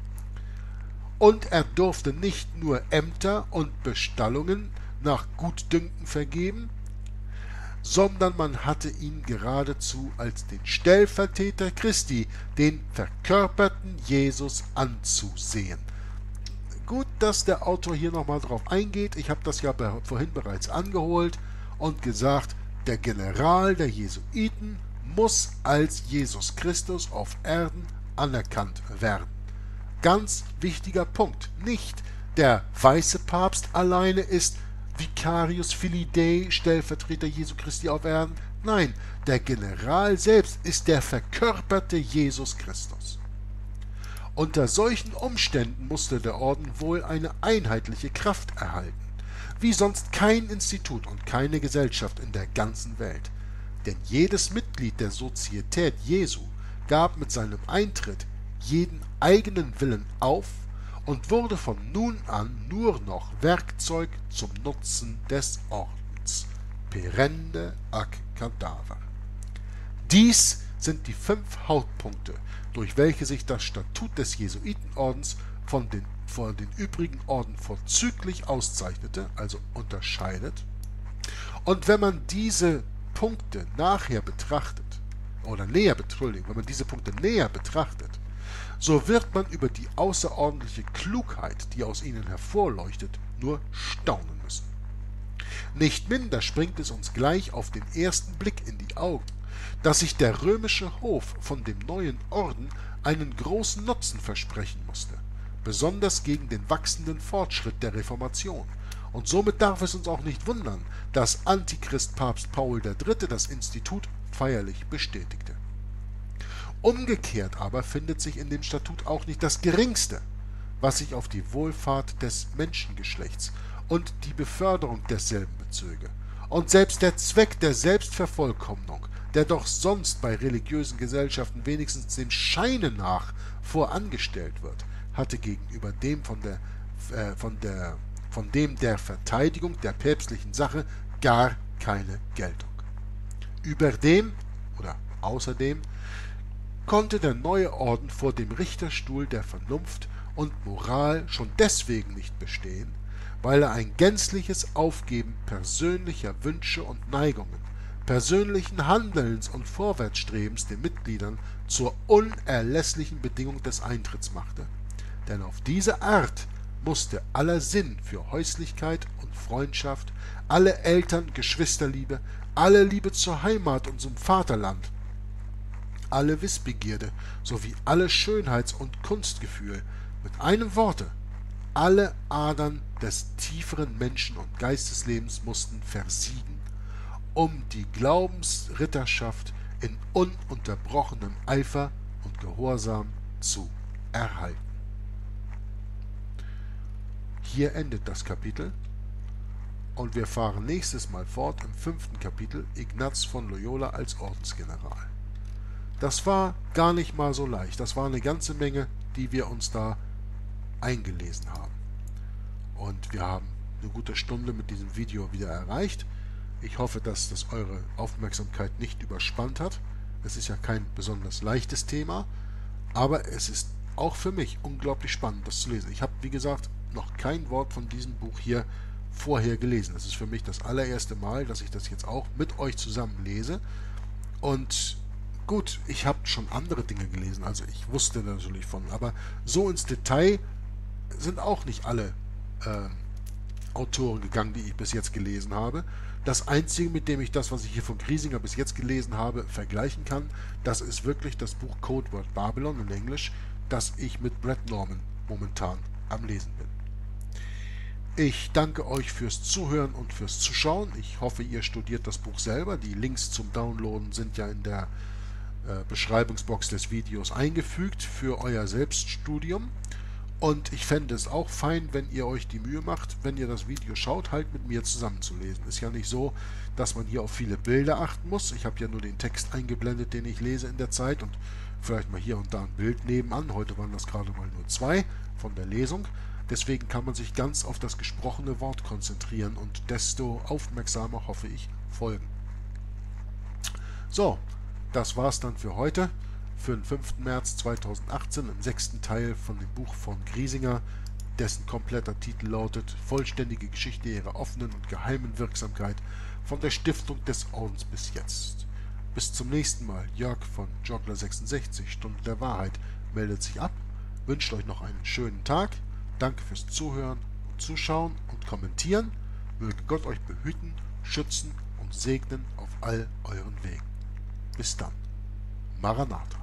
Und er durfte nicht nur Ämter und Bestallungen nach Gutdünken vergeben, sondern man hatte ihn geradezu als den Stellvertreter Christi, den verkörperten Jesus, anzusehen. Gut, dass der Autor hier nochmal drauf eingeht. Ich habe das ja vorhin bereits angeholt und gesagt, der General der Jesuiten muss als Jesus Christus auf Erden anerkannt werden. Ganz wichtiger Punkt. Nicht der weiße Papst alleine ist Vicarius Filii Dei, Stellvertreter Jesu Christi auf Erden. Nein, der General selbst ist der verkörperte Jesus Christus. Unter solchen Umständen musste der Orden wohl eine einheitliche Kraft erhalten, wie sonst kein Institut und keine Gesellschaft in der ganzen Welt. Denn jedes Mitglied der Sozietät Jesu gab mit seinem Eintritt jeden eigenen Willen auf und wurde von nun an nur noch Werkzeug zum Nutzen des Ordens. Perende ac cadaver. Dies sind die fünf Hauptpunkte, durch welche sich das Statut des Jesuitenordens von den, von den übrigen Orden vorzüglich auszeichnete, also unterscheidet. Und wenn man diese Punkte nachher betrachtet, oder näher, Entschuldigung, wenn man diese Punkte näher betrachtet, so wird man über die außerordentliche Klugheit, die aus ihnen hervorleuchtet, nur staunen müssen. Nicht minder springt es uns gleich auf den ersten Blick in die Augen, dass sich der römische Hof von dem neuen Orden einen großen Nutzen versprechen musste, besonders gegen den wachsenden Fortschritt der Reformation. Und somit darf es uns auch nicht wundern, dass Antichrist Papst Paul der Dritte das Institut feierlich bestätigte. Umgekehrt aber findet sich in dem Statut auch nicht das Geringste, was sich auf die Wohlfahrt des Menschengeschlechts und die Beförderung desselben bezöge. Und selbst der Zweck der Selbstvervollkommnung, der doch sonst bei religiösen Gesellschaften wenigstens dem Scheine nach vorangestellt wird, hatte gegenüber dem von der, äh, von der, von dem der Verteidigung der päpstlichen Sache gar keine Geltung. Überdem oder außerdem konnte der neue Orden vor dem Richterstuhl der Vernunft und Moral schon deswegen nicht bestehen, weil er ein gänzliches Aufgeben persönlicher Wünsche und Neigungen, persönlichen Handelns und Vorwärtsstrebens den Mitgliedern zur unerlässlichen Bedingung des Eintritts machte. Denn auf diese Art musste aller Sinn für Häuslichkeit und Freundschaft, alle Eltern-Geschwisterliebe, alle Liebe zur Heimat und zum Vaterland, alle Wissbegierde sowie alle Schönheits- und Kunstgefühl, mit einem Worte, alle Adern des tieferen Menschen- und Geisteslebens mussten versiegen, um die Glaubensritterschaft in ununterbrochenem Eifer und Gehorsam zu erhalten. Hier endet das Kapitel und wir fahren nächstes Mal fort im fünften Kapitel Ignaz von Loyola als Ordensgeneral. Das war gar nicht mal so leicht, das war eine ganze Menge, die wir uns da eingelesen haben. Und wir haben eine gute Stunde mit diesem Video wieder erreicht. Ich hoffe, dass das eure Aufmerksamkeit nicht überspannt hat. Es ist ja kein besonders leichtes Thema, aber es ist auch für mich unglaublich spannend, das zu lesen. Ich habe, wie gesagt, noch kein Wort von diesem Buch hier vorher gelesen. Das ist für mich das allererste Mal, dass ich das jetzt auch mit euch zusammen lese. Und gut, ich habe schon andere Dinge gelesen, also ich wusste natürlich von, aber so ins Detail sind auch nicht alle äh, Autoren gegangen, die ich bis jetzt gelesen habe. Das Einzige, mit dem ich das, was ich hier von Griesinger bis jetzt gelesen habe, vergleichen kann, das ist wirklich das Buch Code Word Babylon in Englisch, das ich mit Brett Norman momentan am Lesen bin. Ich danke euch fürs Zuhören und fürs Zuschauen. Ich hoffe, ihr studiert das Buch selber. Die Links zum Downloaden sind ja in der äh, Beschreibungsbox des Videos eingefügt für euer Selbststudium. Und ich fände es auch fein, wenn ihr euch die Mühe macht, wenn ihr das Video schaut, halt mit mir zusammenzulesen. Ist ja nicht so, dass man hier auf viele Bilder achten muss. Ich habe ja nur den Text eingeblendet, den ich lese in der Zeit und vielleicht mal hier und da ein Bild nebenan. Heute waren das gerade mal nur zwei von der Lesung. Deswegen kann man sich ganz auf das gesprochene Wort konzentrieren und desto aufmerksamer, hoffe ich, folgen. So, das war's dann für heute, für den fünften März zweitausendachtzehn, im sechsten Teil von dem Buch von Griesinger, dessen kompletter Titel lautet Vollständige Geschichte ihrer offenen und geheimen Wirksamkeit von der Stiftung des Ordens bis jetzt. Bis zum nächsten Mal. Jörg von Joggler sechsundsechzig, Stunde der Wahrheit, meldet sich ab, wünscht euch noch einen schönen Tag. Danke fürs Zuhören und Zuschauen und Kommentieren. Möge Gott euch behüten, schützen und segnen auf all euren Wegen. Bis dann. Maranatha.